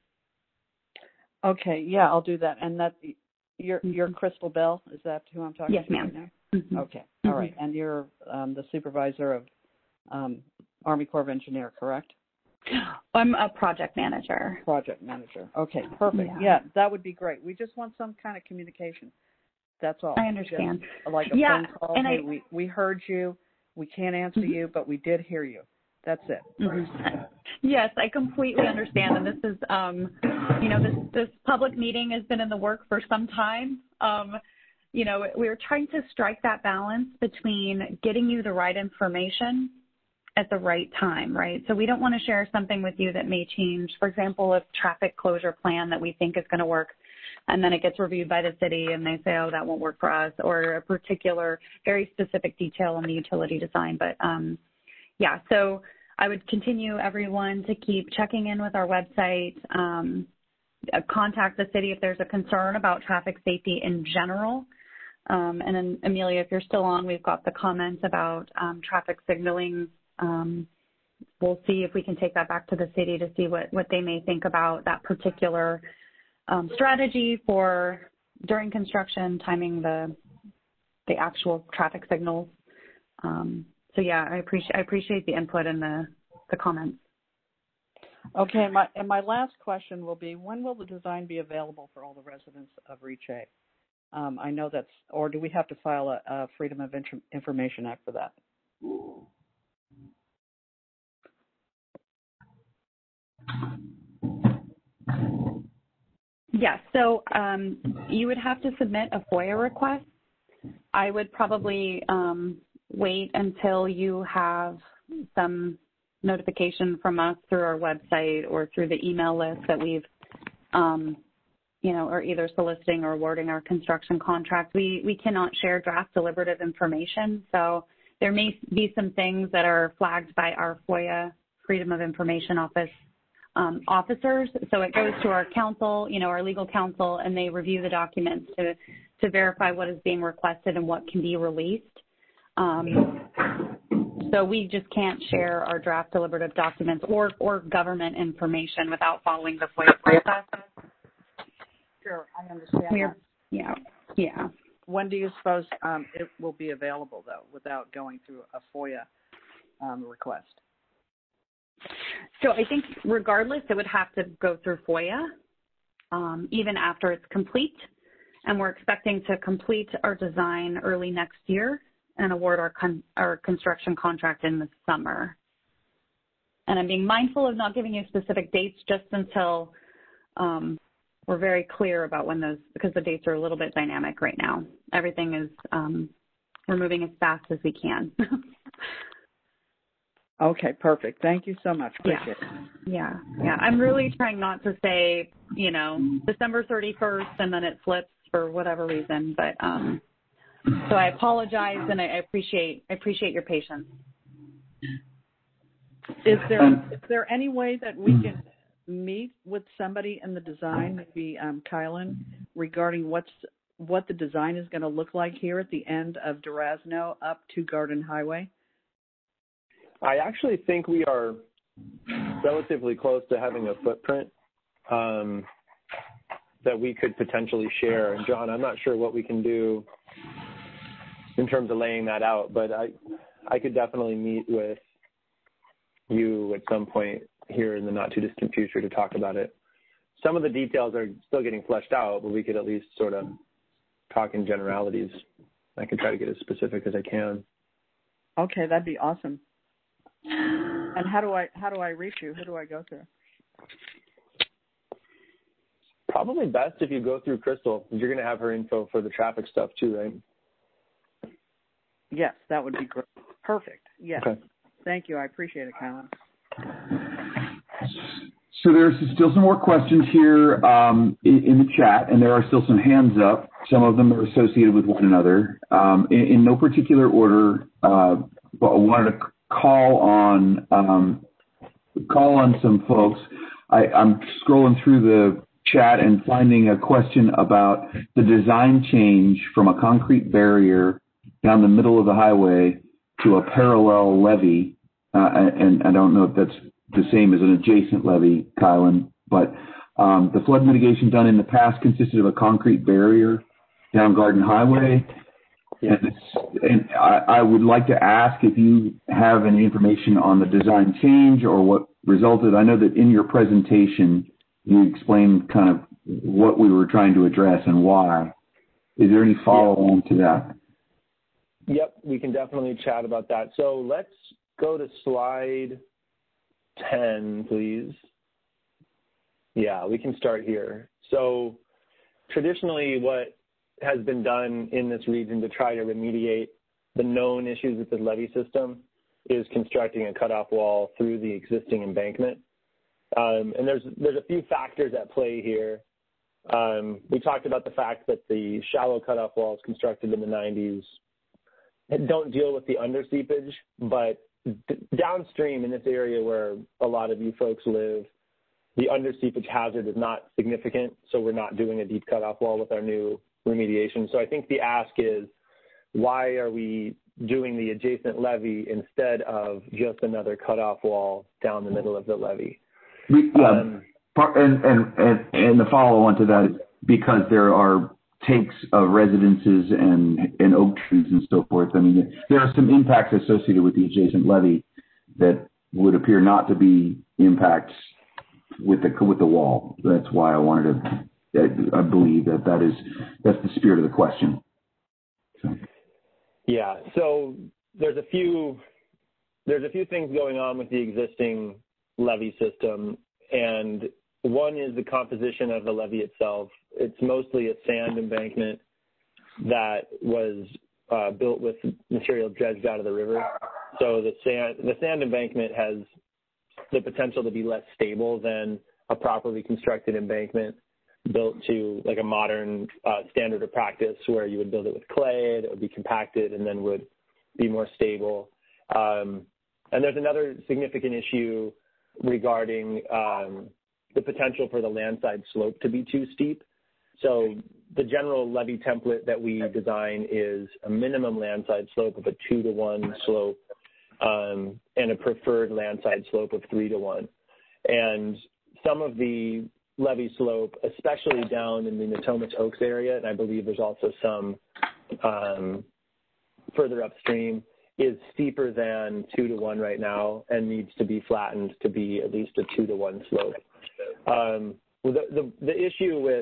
okay, yeah, I'll do that. And that you're, you're Crystal Bell, is that who I'm talking yes, to ma'am. right now? Mm-hmm. Okay, Mm-hmm. all right. And you're um, the supervisor of um, Army Corps of Engineer, correct? I'm a project manager. Project manager. Okay, perfect. Yeah. yeah, that would be great. We just want some kind of communication. That's all. I understand. Just like a yeah, phone call. And hey, I, we, we heard you. We can't answer mm-hmm. you, but we did hear you. That's it. Mm-hmm. Yes, I completely understand. And this is, um, you know, this, this public meeting has been in the work for some time. Um, you know, we're trying to strike that balance between getting you the right information at the right time, right? So we don't want to share something with you that may change. For example, a traffic closure plan that we think is going to work, and then it gets reviewed by the city and they say, oh, that won't work for us, or a particular very specific detail in the utility design. But um, yeah, so I would continue everyone to keep checking in with our website, um, contact the city if there's a concern about traffic safety in general. Um, and then Amelia, if you're still on, we've got the comments about um, traffic signaling. Um, we'll see if we can take that back to the city to see what, what they may think about that particular um, strategy for during construction, timing the the actual traffic signals. Um, so yeah, I appreciate I appreciate the input and the, the comments. Okay, my, and my last question will be, when will the design be available for all the residents of Reach A? Um, I know that's, or do we have to file a, a Freedom of Information Act for that? Yes, so um, you would have to submit a FOIA request. I would probably um, wait until you have some notification from us through our website or through the email list that we've, um, you know, are either soliciting or awarding our construction contract. We, we cannot share draft deliberative information, so there may be some things that are flagged by our FOIA Freedom of Information Office Um, officers. So it goes to our counsel, you know, our legal counsel, and they review the documents to, to verify what is being requested and what can be released. Um, so we just can't share our draft deliberative documents or, or government information without following the FOIA process. Sure, I understand We're, that. Yeah, yeah. When do you suppose um, it will be available, though, without going through a FOIA um, request? So I think regardless, it would have to go through FOIA, um, even after it's complete. And we're expecting to complete our design early next year and award our, con our construction contract in the summer. And I'm being mindful of not giving you specific dates just until um, we're very clear about when those, because the dates are a little bit dynamic right now. Everything is, um, we're moving as fast as we can. Okay, perfect. Thank you so much. Appreciate yeah. it. Yeah, yeah. I'm really trying not to say, you know, December thirty-first and then it flips for whatever reason. But um, so I apologize and I appreciate I appreciate your patience. Is there is there any way that we can meet with somebody in the design, maybe um, Kylan, regarding what's what the design is going to look like here at the end of Durazno up to Garden Highway? I actually think we are relatively close to having a footprint um, that we could potentially share. And John, I'm not sure what we can do in terms of laying that out, but I, I could definitely meet with you at some point here in the not too distant future to talk about it. Some of the details are still getting fleshed out, but we could at least sort of talk in generalities. I can try to get as specific as I can. Okay, that'd be awesome. And how do I how do I reach you? Who do I go through? Probably best if you go through Crystal. You're going to have her info for the traffic stuff too, right? Yes, that would be great. Perfect. Yes. Okay. Thank you. I appreciate it, Kylan. So there's still some more questions here um, in, in the chat, and there are still some hands up. Some of them are associated with one another. Um, in, in no particular order, uh, but I wanted to call on um, call on some folks. I, I'm scrolling through the chat and finding a question about the design change from a concrete barrier down the middle of the highway to a parallel levee. Uh, and I don't know if that's the same as an adjacent levee, Kylan, but um, the flood mitigation done in the past consisted of a concrete barrier down Garden Highway. Yeah. And, it's, and I, I would like to ask if you have any information on the design change or what resulted. I know that in your presentation, you explained kind of what we were trying to address and why. Is there any follow-on to that? Yep, we can definitely chat about that. So let's go to slide ten, please. Yeah, we can start here. So traditionally what has been done in this region to try to remediate the known issues with the levee system is constructing a cutoff wall through the existing embankment. Um, and there's there's a few factors at play here. Um, we talked about the fact that the shallow cutoff walls constructed in the nineties don't deal with the under seepage, but d- downstream in this area where a lot of you folks live, the under seepage hazard is not significant, so we're not doing a deep cutoff wall with our new remediation. So I think the ask is, why are we doing the adjacent levee instead of just another cutoff wall down the middle of the levee? We, yeah, um, and, and, and, and the follow-on to that is because there are takes of residences and, and oak trees and so forth. I mean, there are some impacts associated with the adjacent levee that would appear not to be impacts with the with the wall. That's why I wanted to. I believe that that is that's the spirit of the question. So. Yeah. So there's a few there's a few things going on with the existing levee system, and one is the composition of the levee itself. It's mostly a sand embankment that was uh, built with material dredged out of the river. So the sand the sand embankment has the potential to be less stable than a properly constructed embankment built to like a modern uh, standard of practice where you would build it with clay that would be compacted and then would be more stable. Um, and there's another significant issue regarding um, the potential for the landside slope to be too steep. So the general levee template that we design is a minimum landside slope of a two to one slope um, and a preferred landside slope of three to one. And some of the levee slope, especially down in the Natomas Oaks area, and I believe there's also some um, further upstream, is steeper than two to one right now and needs to be flattened to be at least a two to one slope. Um, the, the, the issue with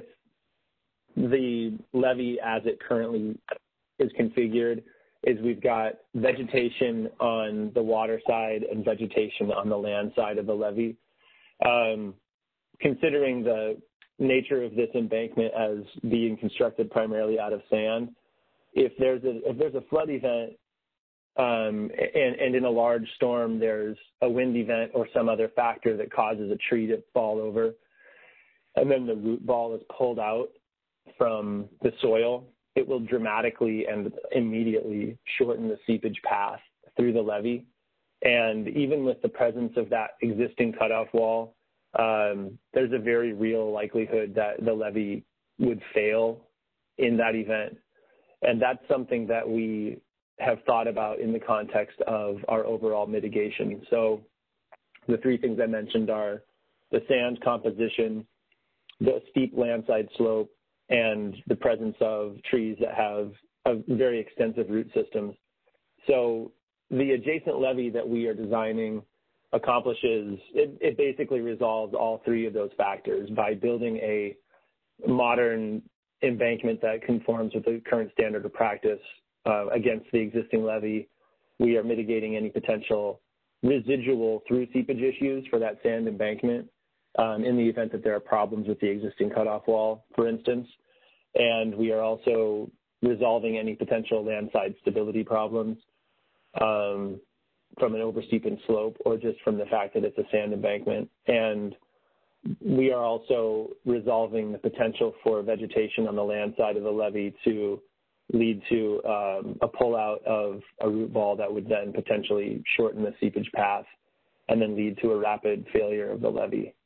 the levee as it currently is configured is we've got vegetation on the water side and vegetation on the land side of the levee. Um, considering the nature of this embankment as being constructed primarily out of sand, if there's a, if there's a flood event um, and, and in a large storm there's a wind event or some other factor that causes a tree to fall over, and then the root ball is pulled out from the soil, it will dramatically and immediately shorten the seepage path through the levee. And even with the presence of that existing cutoff wall, um, there's a very real likelihood that the levee would fail in that event. And that's something that we have thought about in the context of our overall mitigation. So the three things I mentioned are the sand composition, the steep landside slope, and the presence of trees that have a very extensive root systems. So the adjacent levee that we are designing accomplishes, it, it basically resolves all three of those factors by building a modern embankment that conforms with the current standard of practice uh, against the existing levee. We are mitigating any potential residual through seepage issues for that sand embankment um, in the event that there are problems with the existing cutoff wall, for instance. And we are also resolving any potential landside stability problems um, from an oversteepened slope or just from the fact that it's a sand embankment. And we are also resolving the potential for vegetation on the land side of the levee to lead to um, a pullout of a root ball that would then potentially shorten the seepage path and then lead to a rapid failure of the levee.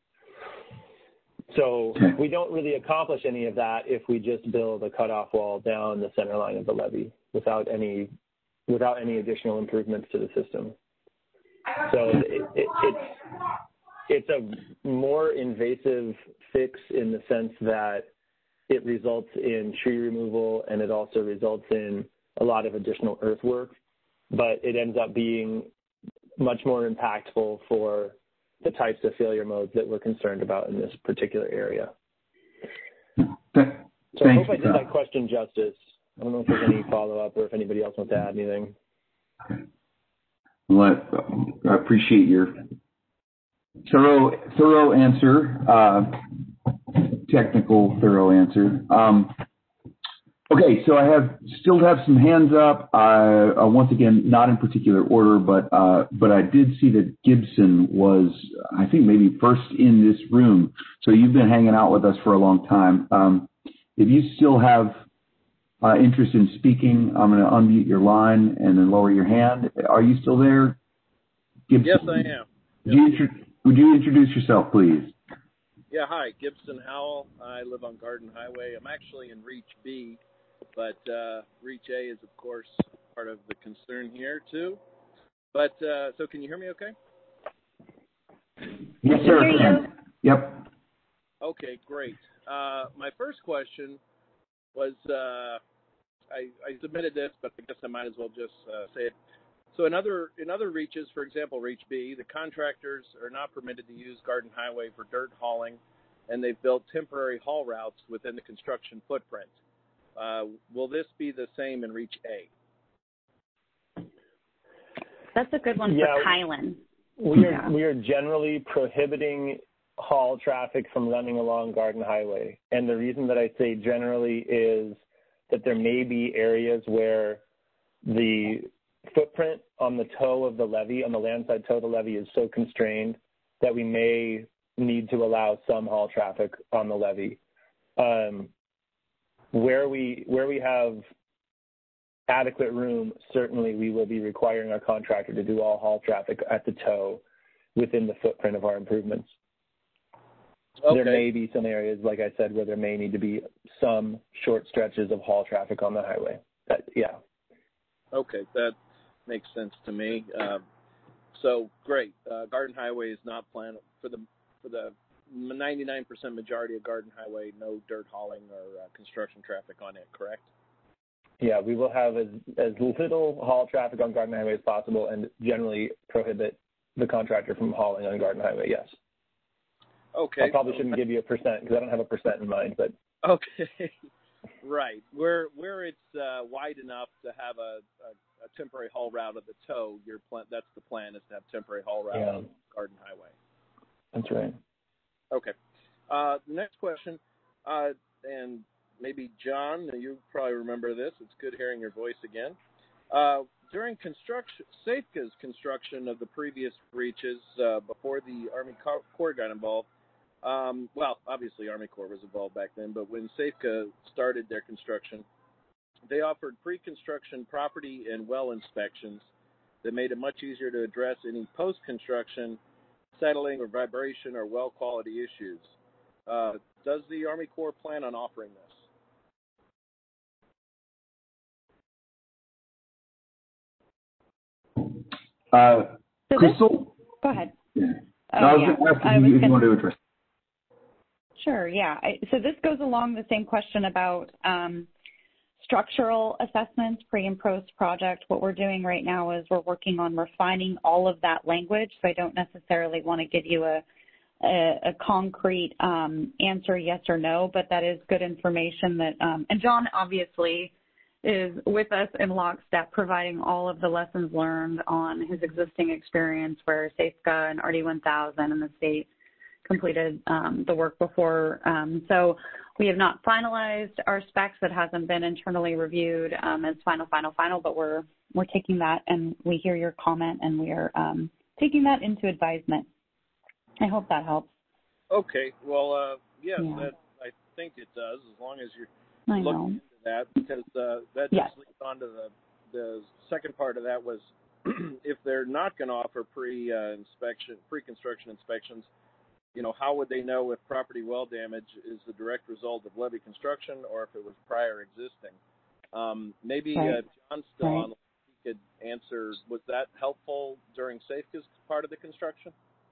So okay. we don't really accomplish any of that if we just build a cutoff wall down the center line of the levee without any without any additional improvements to the system. So it, it, it's it's a more invasive fix in the sense that it results in tree removal and it also results in a lot of additional earthwork, but it ends up being much more impactful for the types of failure modes that we're concerned about in this particular area. Th- so I hope I did that question justice. I don't know if there's any follow-up or if anybody else wants to add anything. Okay. Well, I appreciate your thorough, thorough answer, uh, technical, thorough answer. Um, Okay, so I have still have some hands up. Uh, uh, once again, not in particular order, but uh, but I did see that Gibson was, I think, maybe first in this room. So you've been hanging out with us for a long time. Um, if you still have uh, interest in speaking, I'm going to unmute your line and then lower your hand. Are you still there, Gibson? Yes, I am. Would you, intro- would you introduce yourself, please? Yeah, hi, Gibson Howell. I live on Garden Highway. I'm actually in Reach B, but uh, Reach A is, of course, part of the concern here, too. But, uh, so can you hear me okay? Yes, sir. Yep. Okay, great. Uh, my first question was, uh, I, I submitted this, but I guess I might as well just uh, say it. So in other, in other reaches, for example, Reach B, the contractors are not permitted to use Garden Highway for dirt hauling, and they've built temporary haul routes within the construction footprint. Uh, will this be the same in Reach A? That's a good one yeah, for Kylan. We are, yeah. we are generally prohibiting haul traffic from running along Garden Highway. And the reason that I say generally is that there may be areas where the footprint on the toe of the levee, on the landside toe of the levee, is so constrained that we may need to allow some haul traffic on the levee. Um, where we where we have adequate room, certainly we will be requiring our contractor to do all haul traffic at the toe within the footprint of our improvements. Okay. There may be some areas, like I said, where there may need to be some short stretches of haul traffic on the highway. That, yeah. Okay, that makes sense to me. Uh, so great. Uh, Garden Highway is not planned for the for the ninety-nine percent majority of Garden Highway. No dirt hauling or uh, construction traffic on it. Correct? Yeah, we will have as as little haul traffic on Garden Highway as possible, and generally prohibit the contractor from hauling on Garden Highway. Yes. Okay. I probably shouldn't give you a percent because I don't have a percent in mind, but okay. Right. Where where it's uh, wide enough to have a, a, a temporary haul route at the toe, your plan, that's the plan, is to have temporary haul route yeah. on Garden Highway. That's right. Okay. Uh, the next question, uh, and maybe John, you probably remember this. It's good hearing your voice again. Uh, during construction, Safeca's construction of the previous reaches uh, before the Army Corps got involved, Um, well, obviously Army Corps was involved back then, but when Safeca started their construction, they offered pre-construction property and well inspections that made it much easier to address any post-construction settling or vibration or well quality issues. Uh, does the Army Corps plan on offering this? Uh, so Crystal? This, go ahead. Yeah. Oh, no, I was yeah. going to ask I if you, if you gonna, want to address. Sure, yeah. I, so this goes along the same question about um, structural assessments, pre and post project. What we're doing right now is we're working on refining all of that language. So I don't necessarily want to give you a, a, a concrete um, answer, yes or no, but that is good information that, um, and John obviously is with us in lockstep, providing all of the lessons learned on his existing experience where Safeca and R D one thousand and the state completed um, the work before. Um, so we have not finalized our specs. That hasn't been internally reviewed um, as final, final, final, but we're we're taking that, and we hear your comment, and we are um, taking that into advisement. I hope that helps. Okay. Well, uh, yes, yeah. that, I think it does, as long as you're I looking know. into that, because uh, that just yes. leads on to the, the second part of that was if they're not going to offer pre-inspection, uh, pre-construction inspections, you know, how would they know if property well damage is the direct result of levee construction or if it was prior existing? Um, maybe right. uh, John's still right. on. He could answer, was that helpful during Safeca's part of the construction?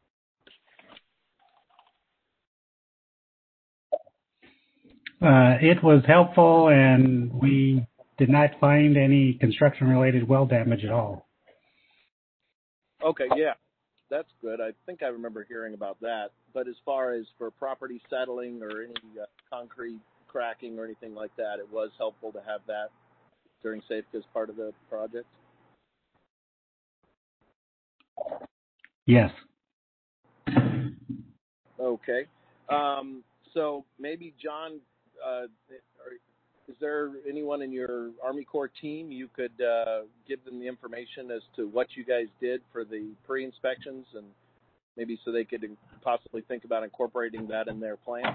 Uh, it was helpful, and we did not find any construction-related well damage at all. Okay, yeah, that's good. I think I remember hearing about that. But as far as for property settling or any uh, concrete cracking or anything like that, it was helpful to have that during Safeca's part of the project? Yes. Okay. Um, so maybe John, uh, is there anyone in your Army Corps team you could uh, give them the information as to what you guys did for the pre-inspections, and maybe so they could possibly think about incorporating that in their plan?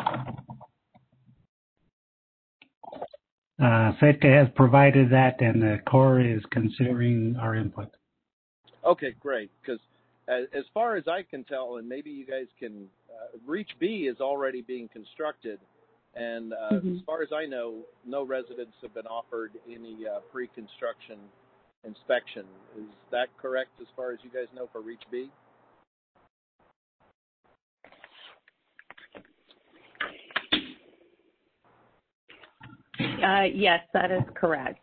Uh, SETCA has provided that, and the Corps is considering our input. Okay, great. Because as, as far as I can tell, and maybe you guys can, uh, Reach B is already being constructed. And uh, mm-hmm. as far as I know, no residents have been offered any uh, pre-construction inspection. Is that correct as far as you guys know for Reach B? Uh, yes, that is correct.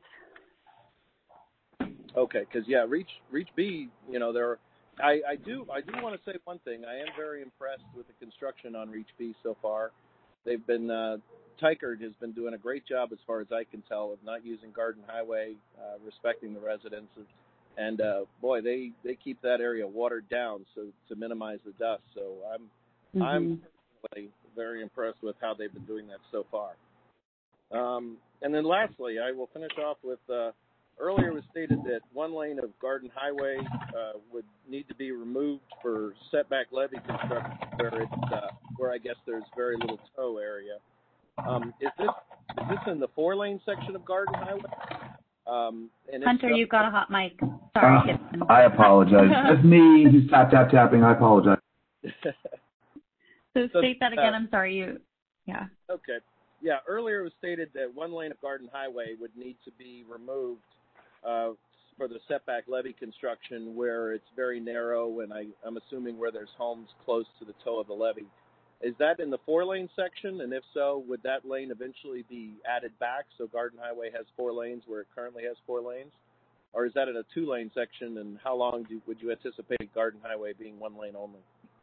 Okay, because yeah, Reach Reach B, you know, there. I, I do I do want to say one thing. I am very impressed with the construction on Reach B so far. They've been uh, Tykert has been doing a great job, as far as I can tell, of not using Garden Highway, uh, respecting the residents, and uh, boy, they, they keep that area watered down so to minimize the dust. So I'm mm-hmm. I'm really very impressed with how they've been doing that so far. Um, and then lastly, I will finish off with. Uh, Earlier it was stated that one lane of Garden Highway uh, would need to be removed for setback levee construction, where it's uh, where I guess there's very little tow area. Um, is this is this in the four lane section of Garden Highway? Um, and Hunter, so, you've got a hot mic. Sorry. Uh, I apologize. That's me who's tap tap tapping. I apologize. so, so state that again. Uh, I'm sorry. You. Yeah. Okay. Yeah. Earlier it was stated that one lane of Garden Highway would need to be removed Uh, for the setback levee construction, where it's very narrow, and I, I'm assuming where there's homes close to the toe of the levee. Is that in the four-lane section? And if so, would that lane eventually be added back so Garden Highway has four lanes where it currently has four lanes? Or is that in a two-lane section, and how long do, would you anticipate Garden Highway being one lane only?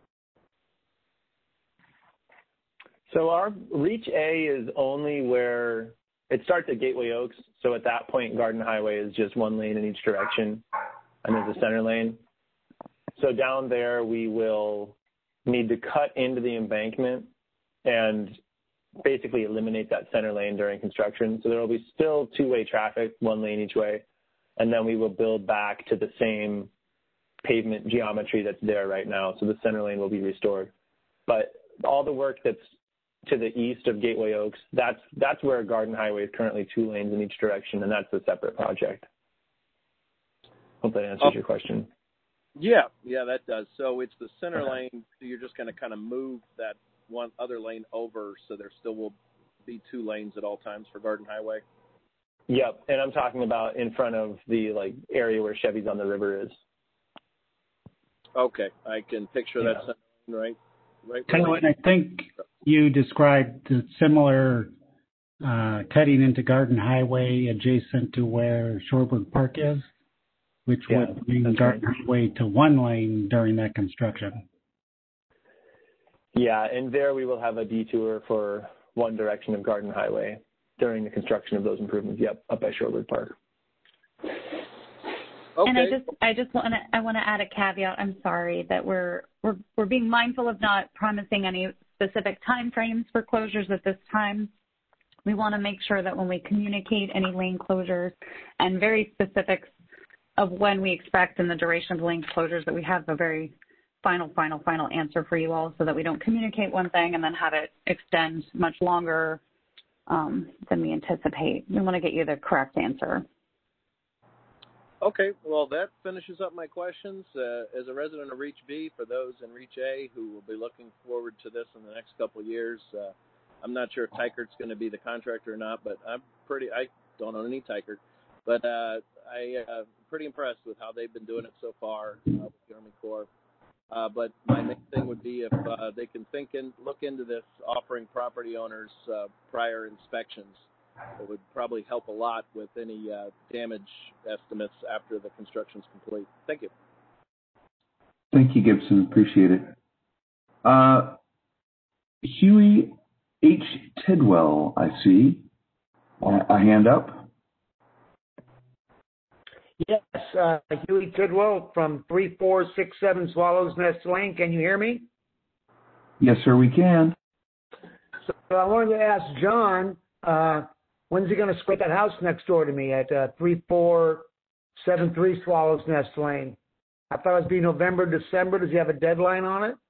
So our Reach A is only where it starts at Gateway Oaks, so at that point, Garden Highway is just one lane in each direction, and there's a center lane. So down there, we will need to cut into the embankment and basically eliminate that center lane during construction. So there will be still two-way traffic, one lane each way, and then we will build back to the same pavement geometry that's there right now. So the center lane will be restored. But all the work that's to the east of Gateway Oaks, that's that's where Garden Highway is currently two lanes in each direction, and that's a separate project. Hope that answers oh, your question. Yeah, yeah, that does. So it's the center okay. lane, so you're just going to kind of move that one other lane over, so there still will be two lanes at all times for Garden Highway? Yep, and I'm talking about in front of the like area where Chevy's on the River is. Okay, I can picture yeah. that center lane, right? Right. Colin, I think you described the similar uh, cutting into Garden Highway adjacent to where Shorebird Park is, which yeah, would bring Garden right. Highway to one lane during that construction. Yeah, and there we will have a detour for one direction of Garden Highway during the construction of those improvements. Yep, up by Shorebird Park. Okay. And I just, I just want to, I want to add a caveat. I'm sorry that we're, we're, we're being mindful of not promising any specific time frames for closures at this time. We want to make sure that when we communicate any lane closures and very specifics of when we expect and the duration of the lane closures, that we have a very final, final, final answer for you all, so that we don't communicate one thing and then have it extend much longer um, than we anticipate. We want to get you the correct answer. Okay, well, that finishes up my questions. Uh, as a resident of Reach B, for those in Reach A who will be looking forward to this in the next couple of years, uh, I'm not sure if Tykert's going to be the contractor or not, but I'm pretty, I don't own any Tykert, but uh, I'm uh, pretty impressed with how they've been doing it so far uh, with the Army Corps. Uh, but my main thing would be if uh, they can think and look into this, offering property owners uh, prior inspections. It would probably help a lot with any uh, damage estimates after the construction's complete. Thank you. Thank you, Gibson. Appreciate it. Uh, Huey H. Tidwell, I see. Uh, a hand up. Yes, uh, Huey Tidwell from three four six seven Swallows Nest Lane. Can you hear me? Yes, sir, we can. So I wanted to ask John, uh, When's he going to split that house next door to me at uh, three four seven three Swallows Nest Lane? I thought it would be November, December. Does he have a deadline on it?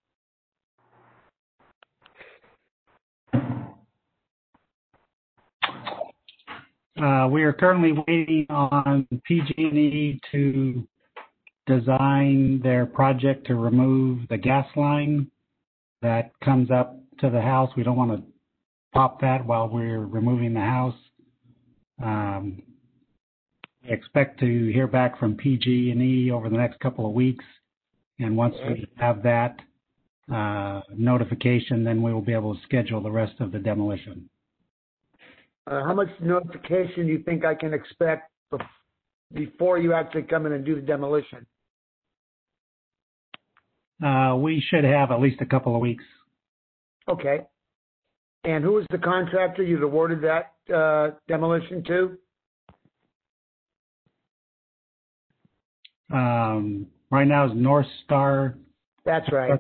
Uh, we are currently waiting on P G and E to design their project to remove the gas line that comes up to the house. We don't want to pop that while we're removing the house. Um, we expect to hear back from P G and E over the next couple of weeks, and once we have that uh, notification, then we will be able to schedule the rest of the demolition. Uh, how much notification do you think I can expect before you actually come in and do the demolition? Uh, we should have at least a couple of weeks. Okay. And who is the contractor you'd awarded that uh, demolition to? Um, right now is North Star. That's right.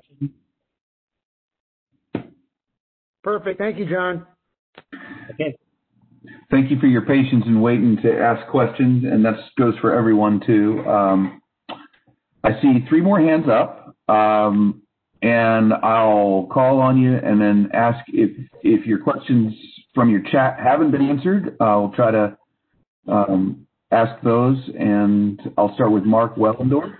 Perfect. Thank you, John. Okay. Thank you for your patience in waiting to ask questions, and that goes for everyone too. Um, I see three more hands up, um, and I'll call on you and then ask if if your questions from your chat haven't been answered. I'll try to um, ask those, and I'll start with Mark Wellendorf.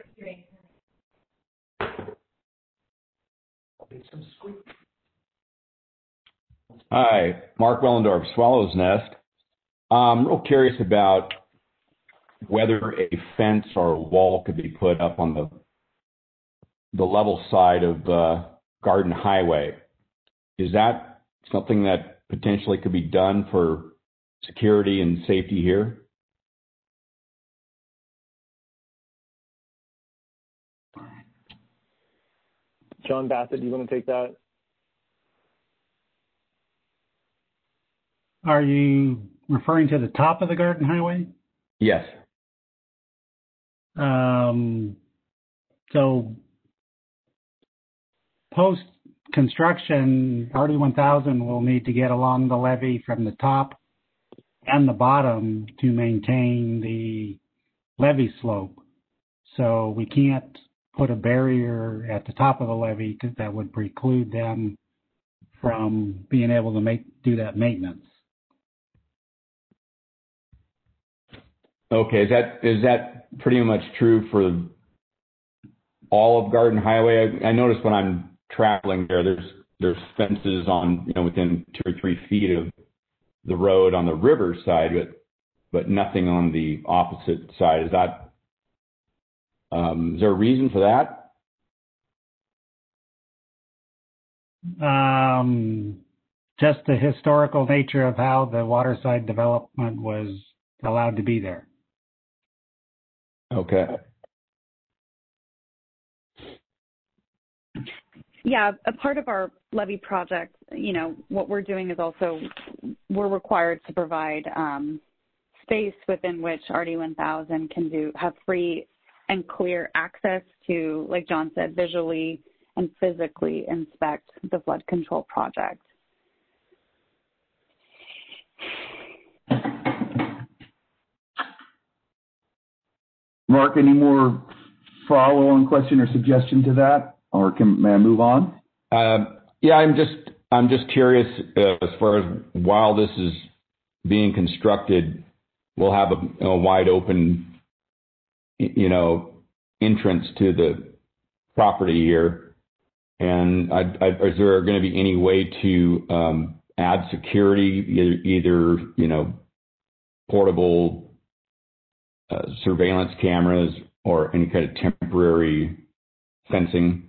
Hi, Mark Wellendorf, Swallow's Nest. I'm real curious about whether a fence or a wall could be put up on the the level side of uh, Garden Highway. Is that something that potentially could be done for security and safety here? John Bassett, do you want to take that? Are you referring to the top of the Garden Highway? Yes. Um, so post-construction, R D one thousand will need to get along the levee from the top and the bottom to maintain the levee slope. So we can't put a barrier at the top of the levee because that would preclude them from being able to make do that maintenance. Okay, is that is that pretty much true for all of Garden Highway? I, I noticed when I'm traveling there, there's there's fences on, you know, within two or three feet of the road on the river side, but but nothing on the opposite side. Is that um, is there a reason for that? Um, just the historical nature of how the waterside development was allowed to be there. Okay. Yeah, a part of our levee project, you know, what we're doing is also we're required to provide um, space within which R D one thousand can do have free and clear access to, like John said, visually and physically inspect the flood control project. Mark, any more follow-on question or suggestion to that, or can may I move on? Um, yeah, I'm just I'm just curious uh, as far as while this is being constructed, we'll have a, a wide open, you know, entrance to the property here, and I, I, is there going to be any way to um, add security, either, either you know, portable Uh, surveillance cameras or any kind of temporary fencing?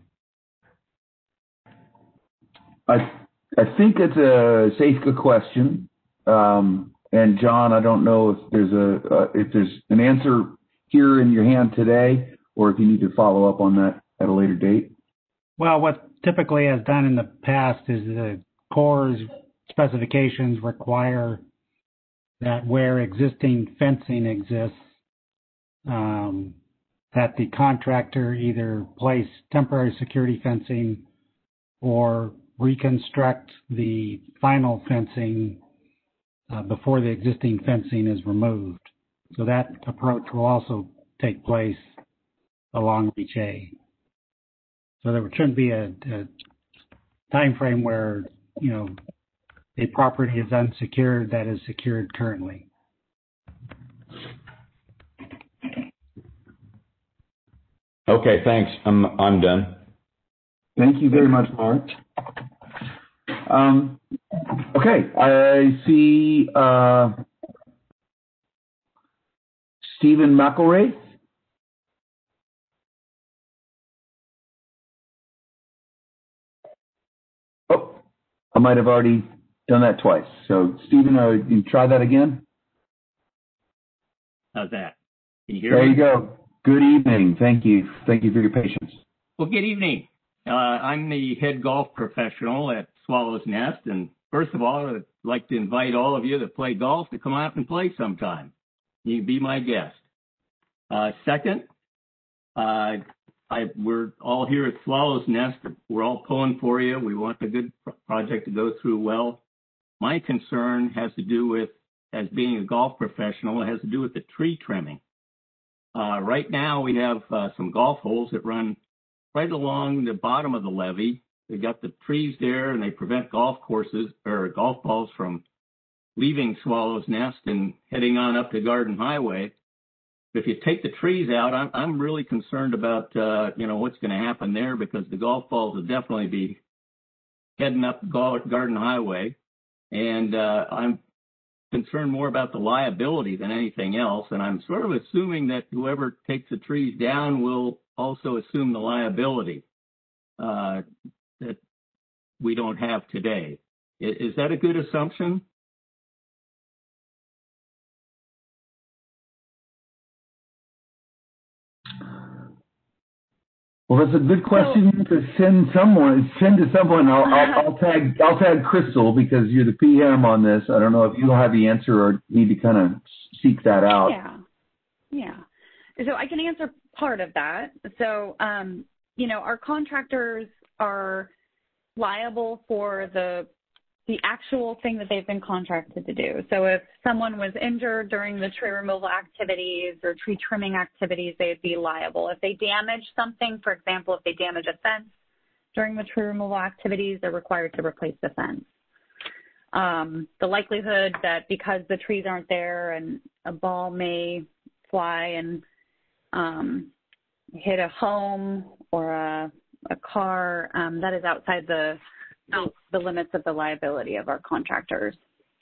I I think it's a Safeco question, um, and John, I don't know if there's a uh, if there's an answer here in your hand today, or if you need to follow up on that at a later date. Well, what typically has done in the past is the Corps' specifications require that where existing fencing exists, um, that the contractor either place temporary security fencing or reconstruct the final fencing uh, before the existing fencing is removed. So that approach will also take place along Reach A. So there shouldn't be a, a time frame where, you know, a property is unsecured that is secured currently. Okay, thanks. I'm I'm done. Thank you very much, Mark. Um, okay, I see uh, Stephen McElraith. Oh, I might have already done that twice. So, Stephen, uh, you try that again? How's that? Can you hear there me? There you go. Good evening. Thank you. Thank you for your patience. Well, good evening. Uh, I'm the head golf professional at Swallow's Nest. And first of all, I'd like to invite all of you that play golf to come out and play sometime. You can be my guest. Uh, second, uh, I, we're all here at Swallow's Nest. We're all pulling for you. We want the good project to go through well. My concern has to do with, as being a golf professional, it has to do with the tree trimming. Uh, right now, we have uh, some golf holes that run right along the bottom of the levee. They got the trees there, and they prevent golf courses or golf balls from leaving Swallow's Nest and heading on up to Garden Highway. If you take the trees out, I'm, I'm really concerned about, uh, you know, what's going to happen there, because the golf balls will definitely be heading up Garden Highway. And uh, I'm concerned more about the liability than anything else. And I'm sort of assuming that whoever takes the trees down will also assume the liability uh, that we don't have today. Is, is that a good assumption? Well, that's a good question so, to send someone, send to someone. I'll, I'll, I'll tag, I'll tag Crystal, because you're the P M on this. I don't know if you'll have the answer or need to kind of seek that out. Yeah, yeah. So I can answer part of that. So, um, you know, our contractors are liable for the the actual thing that they've been contracted to do. So if someone was injured during the tree removal activities or tree trimming activities, they'd be liable. If they damage something, for example, if they damage a fence during the tree removal activities, they're required to replace the fence. Um, the likelihood that because the trees aren't there and a ball may fly and um, hit a home or a, a car, um, that is outside the the limits of the liability of our contractors.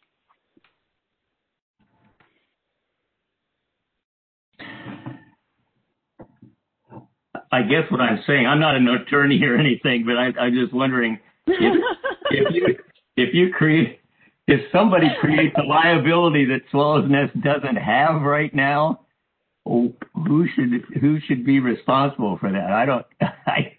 I guess what I'm saying, I'm not an attorney or anything, but I, I'm just wondering if, if you if you create if somebody creates a liability that Swallow's Nest doesn't have right now, who should who should be responsible for that? I don't. I,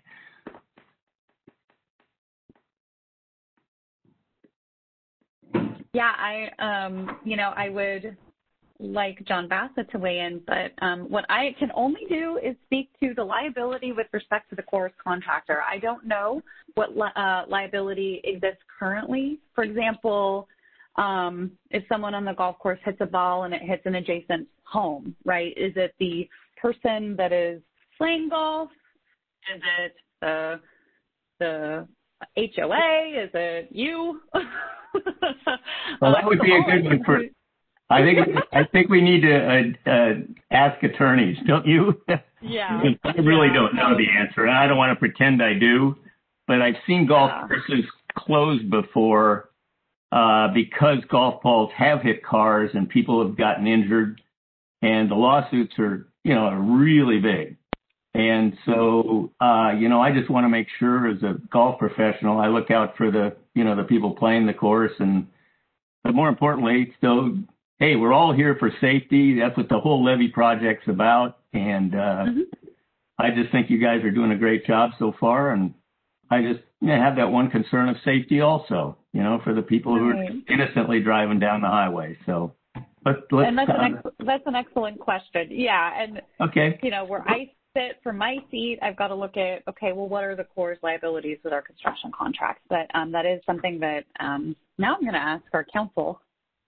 Yeah, I, um, you know, I would like John Bassett to weigh in, but um, what I can only do is speak to the liability with respect to the course contractor. I don't know what li- uh, liability exists currently. For example, um, if someone on the golf course hits a ball and it hits an adjacent home, right? Is it the person that is playing golf? Is it the the H O A? Is it you? Well, that would be a good one for. I think I think we need to uh, uh, ask attorneys, don't you? Yeah. I really yeah. don't know the answer, and I don't want to pretend I do. But I've seen golf yeah. courses closed before uh, because golf balls have hit cars and people have gotten injured, and the lawsuits are, you know, really big. And so, uh, you know, I just want to make sure as a golf professional, I look out for the, you know, the people playing the course. And but more importantly, so, hey, we're all here for safety. That's what the whole levee project's about. And uh, mm-hmm. I just think you guys are doing a great job so far. And I just you know, have that one concern of safety also, you know, for the people who right. are innocently driving down the highway. So let's, let's and that's, uh, an ex- that's an excellent question. Yeah. And, okay. you know, where I sit from my seat, I've got to look at, okay, well, what are the Corps' liabilities with our construction contracts? But um, that is something that um, now I'm going to ask our counsel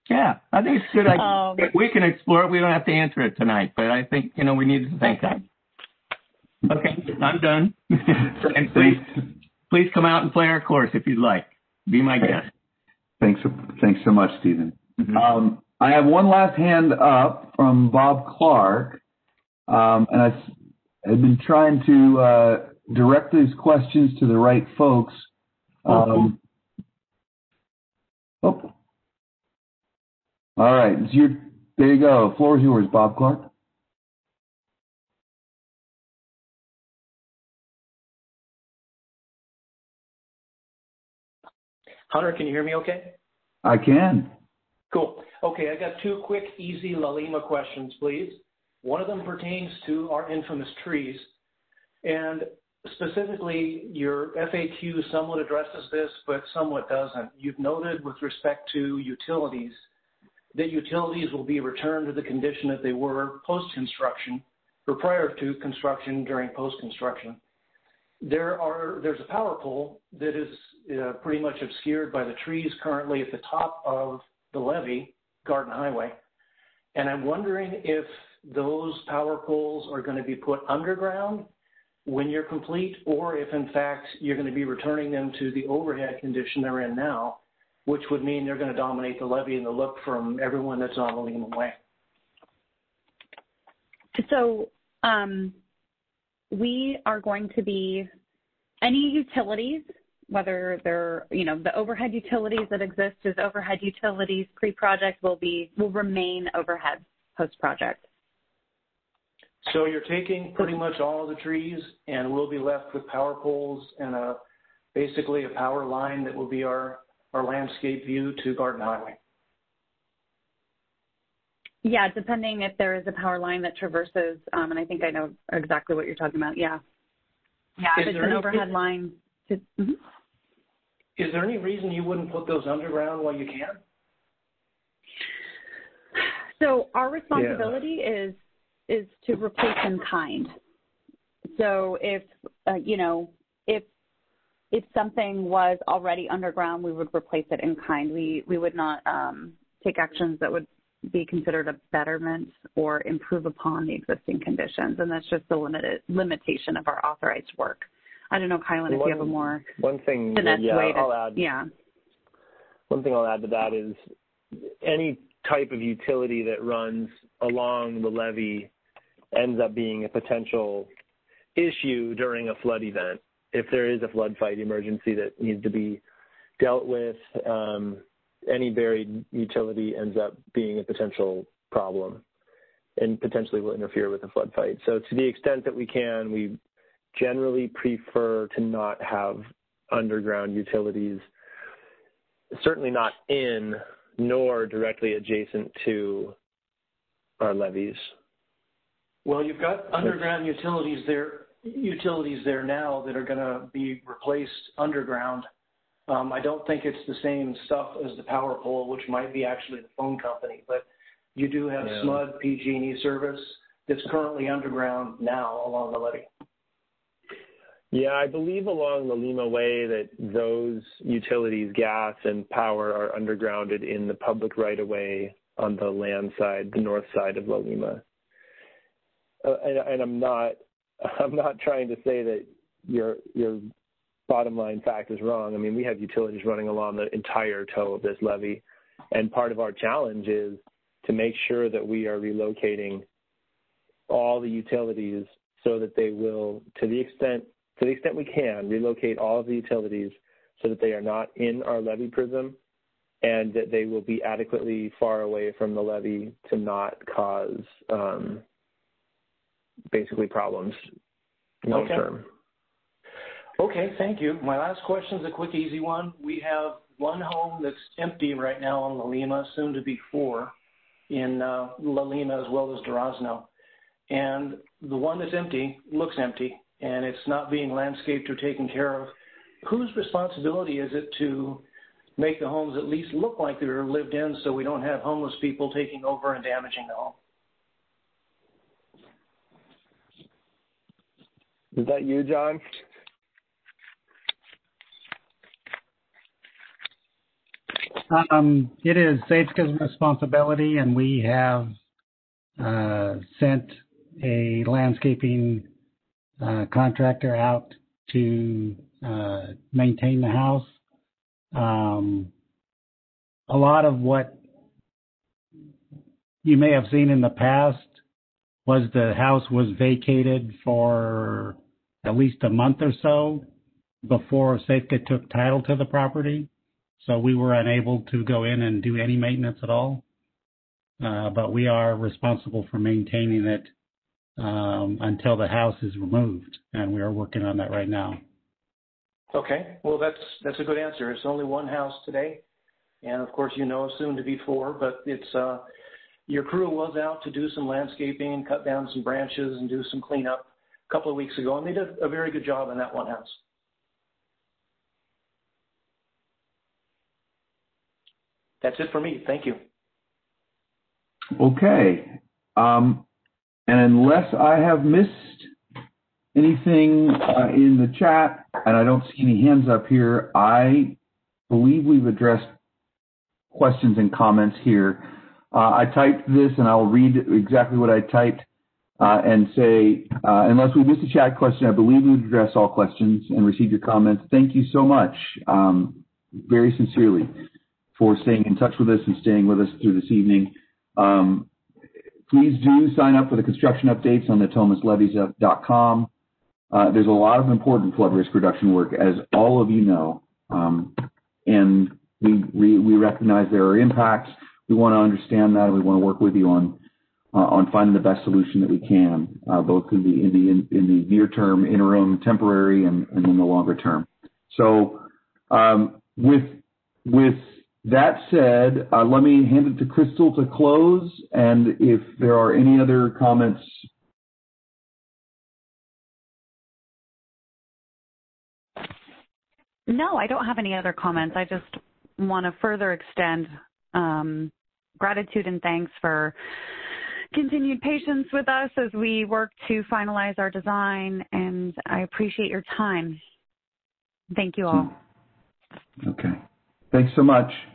Yeah, I think it's good. Um, we can explore it. We don't have to answer it tonight, but I think, you know, we need to think okay. that. Okay, I'm done. And please, please come out and play our course if you'd like. Be my guest. Thanks, thanks so much, Stephen. Mm-hmm. Um, I have one last hand up from Bob Clark, um, and I've, I've been trying to uh, direct these questions to the right folks. Um, oh. All right, it's your, there you go. The floor is yours, Bob Clark. Hunter, can you hear me okay? I can. Cool. Okay, I got two quick, easy La Lima questions, please. One of them pertains to our infamous trees. And specifically, your F A Q somewhat addresses this, but somewhat doesn't. You've noted with respect to utilities that utilities will be returned to the condition that they were post-construction or prior to construction during post-construction. There are, there's a power pole that is uh, pretty much obscured by the trees currently at the top of the levee, Garden Highway. And I'm wondering if those power poles are going to be put underground when you're complete, or if in fact you're going to be returning them to the overhead condition they're in now, which would mean they're going to dominate the levee and the look from everyone that's on the Lehman Way. So um, we are going to be, any utilities, whether they're, you know, the overhead utilities that exist as overhead utilities pre-project will be, will remain overhead post-project. So you're taking pretty much all of the trees and we'll be left with power poles and a, basically a power line that will be our, our landscape view to Garden Highway. Yeah, depending if there is a power line that traverses, um, and I think I know exactly what you're talking about, yeah. Yeah, if it's an overhead line. To, mm-hmm. Is there any reason you wouldn't put those underground while you can? So our responsibility yeah. is is to replace in kind. So if, uh, you know, if if something was already underground, we would replace it in kind. We, we would not um, take actions that would be considered a betterment or improve upon the existing conditions. And that's just the limited limitation of our authorized work. I don't know, Kylan, if one, you have a more one thing, finesse yeah, way to, I'll add, yeah. One thing I'll add to that is any type of utility that runs along the levee ends up being a potential issue during a flood event. If there is a flood fight emergency that needs to be dealt with, um, any buried utility ends up being a potential problem and potentially will interfere with the flood fight. So to the extent that we can, we generally prefer to not have underground utilities, certainly not in nor directly adjacent to our levees. Well, you've got underground utilities there, utilities there now that are going to be replaced underground. Um, I don't think it's the same stuff as the power pole, which might be actually the phone company, but you do have yeah. S M U D P G and E service that's currently underground now along the levee. Yeah, I believe along the Lima Way that those utilities, gas and power, are undergrounded in the public right-of-way on the land side, the north side of La Lima. Uh, and, and I'm not, I'm not trying to say that your your bottom line fact is wrong. I mean, we have utilities running along the entire toe of this levee, and part of our challenge is to make sure that we are relocating all the utilities so that they will, to the extent to the extent we can, relocate all of the utilities so that they are not in our levee prism and that they will be adequately far away from the levee to not cause um, basically problems long okay. term. Okay, thank you. My last question is a quick, easy one. We have one home that's empty right now on La Lima, soon to be four, in uh, La Lima as well as Durazno. And the one that's empty looks empty, and it's not being landscaped or taken care of. Whose responsibility is it to make the homes at least look like they're lived in so we don't have homeless people taking over and damaging the home? Is that you, John? Um, it is Safeca's responsibility, and we have uh, sent a landscaping uh, contractor out to uh, maintain the house. Um, a lot of what you may have seen in the past was the house was vacated for at least a month or so before Safeca took title to the property. So we were unable to go in and do any maintenance at all. Uh, but we are responsible for maintaining it um, until the house is removed, and we are working on that right now. Okay, well, that's that's a good answer. It's only one house today, and of course, you know, soon to be four. But it's uh, your crew was out to do some landscaping, cut down some branches, and do some cleanup a couple of weeks ago, and they did a very good job on that one house. That's it for me. Thank you. Okay. Um, and unless I have missed anything uh, in the chat, and I don't see any hands up here, I believe we've addressed questions and comments here. Uh, I typed this, and I'll read exactly what I typed uh, and say, uh, unless we missed a chat question, I believe we've addressed all questions and received your comments. Thank you so much, um, very sincerely, for staying in touch with us and staying with us through this evening. Um, please do sign up for the construction updates on natomas levees dot com. Uh, there's a lot of important flood risk reduction work, as all of you know, um, and we, we we recognize there are impacts. We want to understand that, and we want to work with you on uh, on finding the best solution that we can, uh, both in the in the in, in the near term, interim, temporary, and, and in the longer term. So, um, with with that said, uh, let me hand it to Crystal to close, and if there are any other comments. No, I don't have any other comments. I just want to further extend um, gratitude and thanks for continued patience with us as we work to finalize our design, and I appreciate your time. Thank you all. Okay. Thanks so much.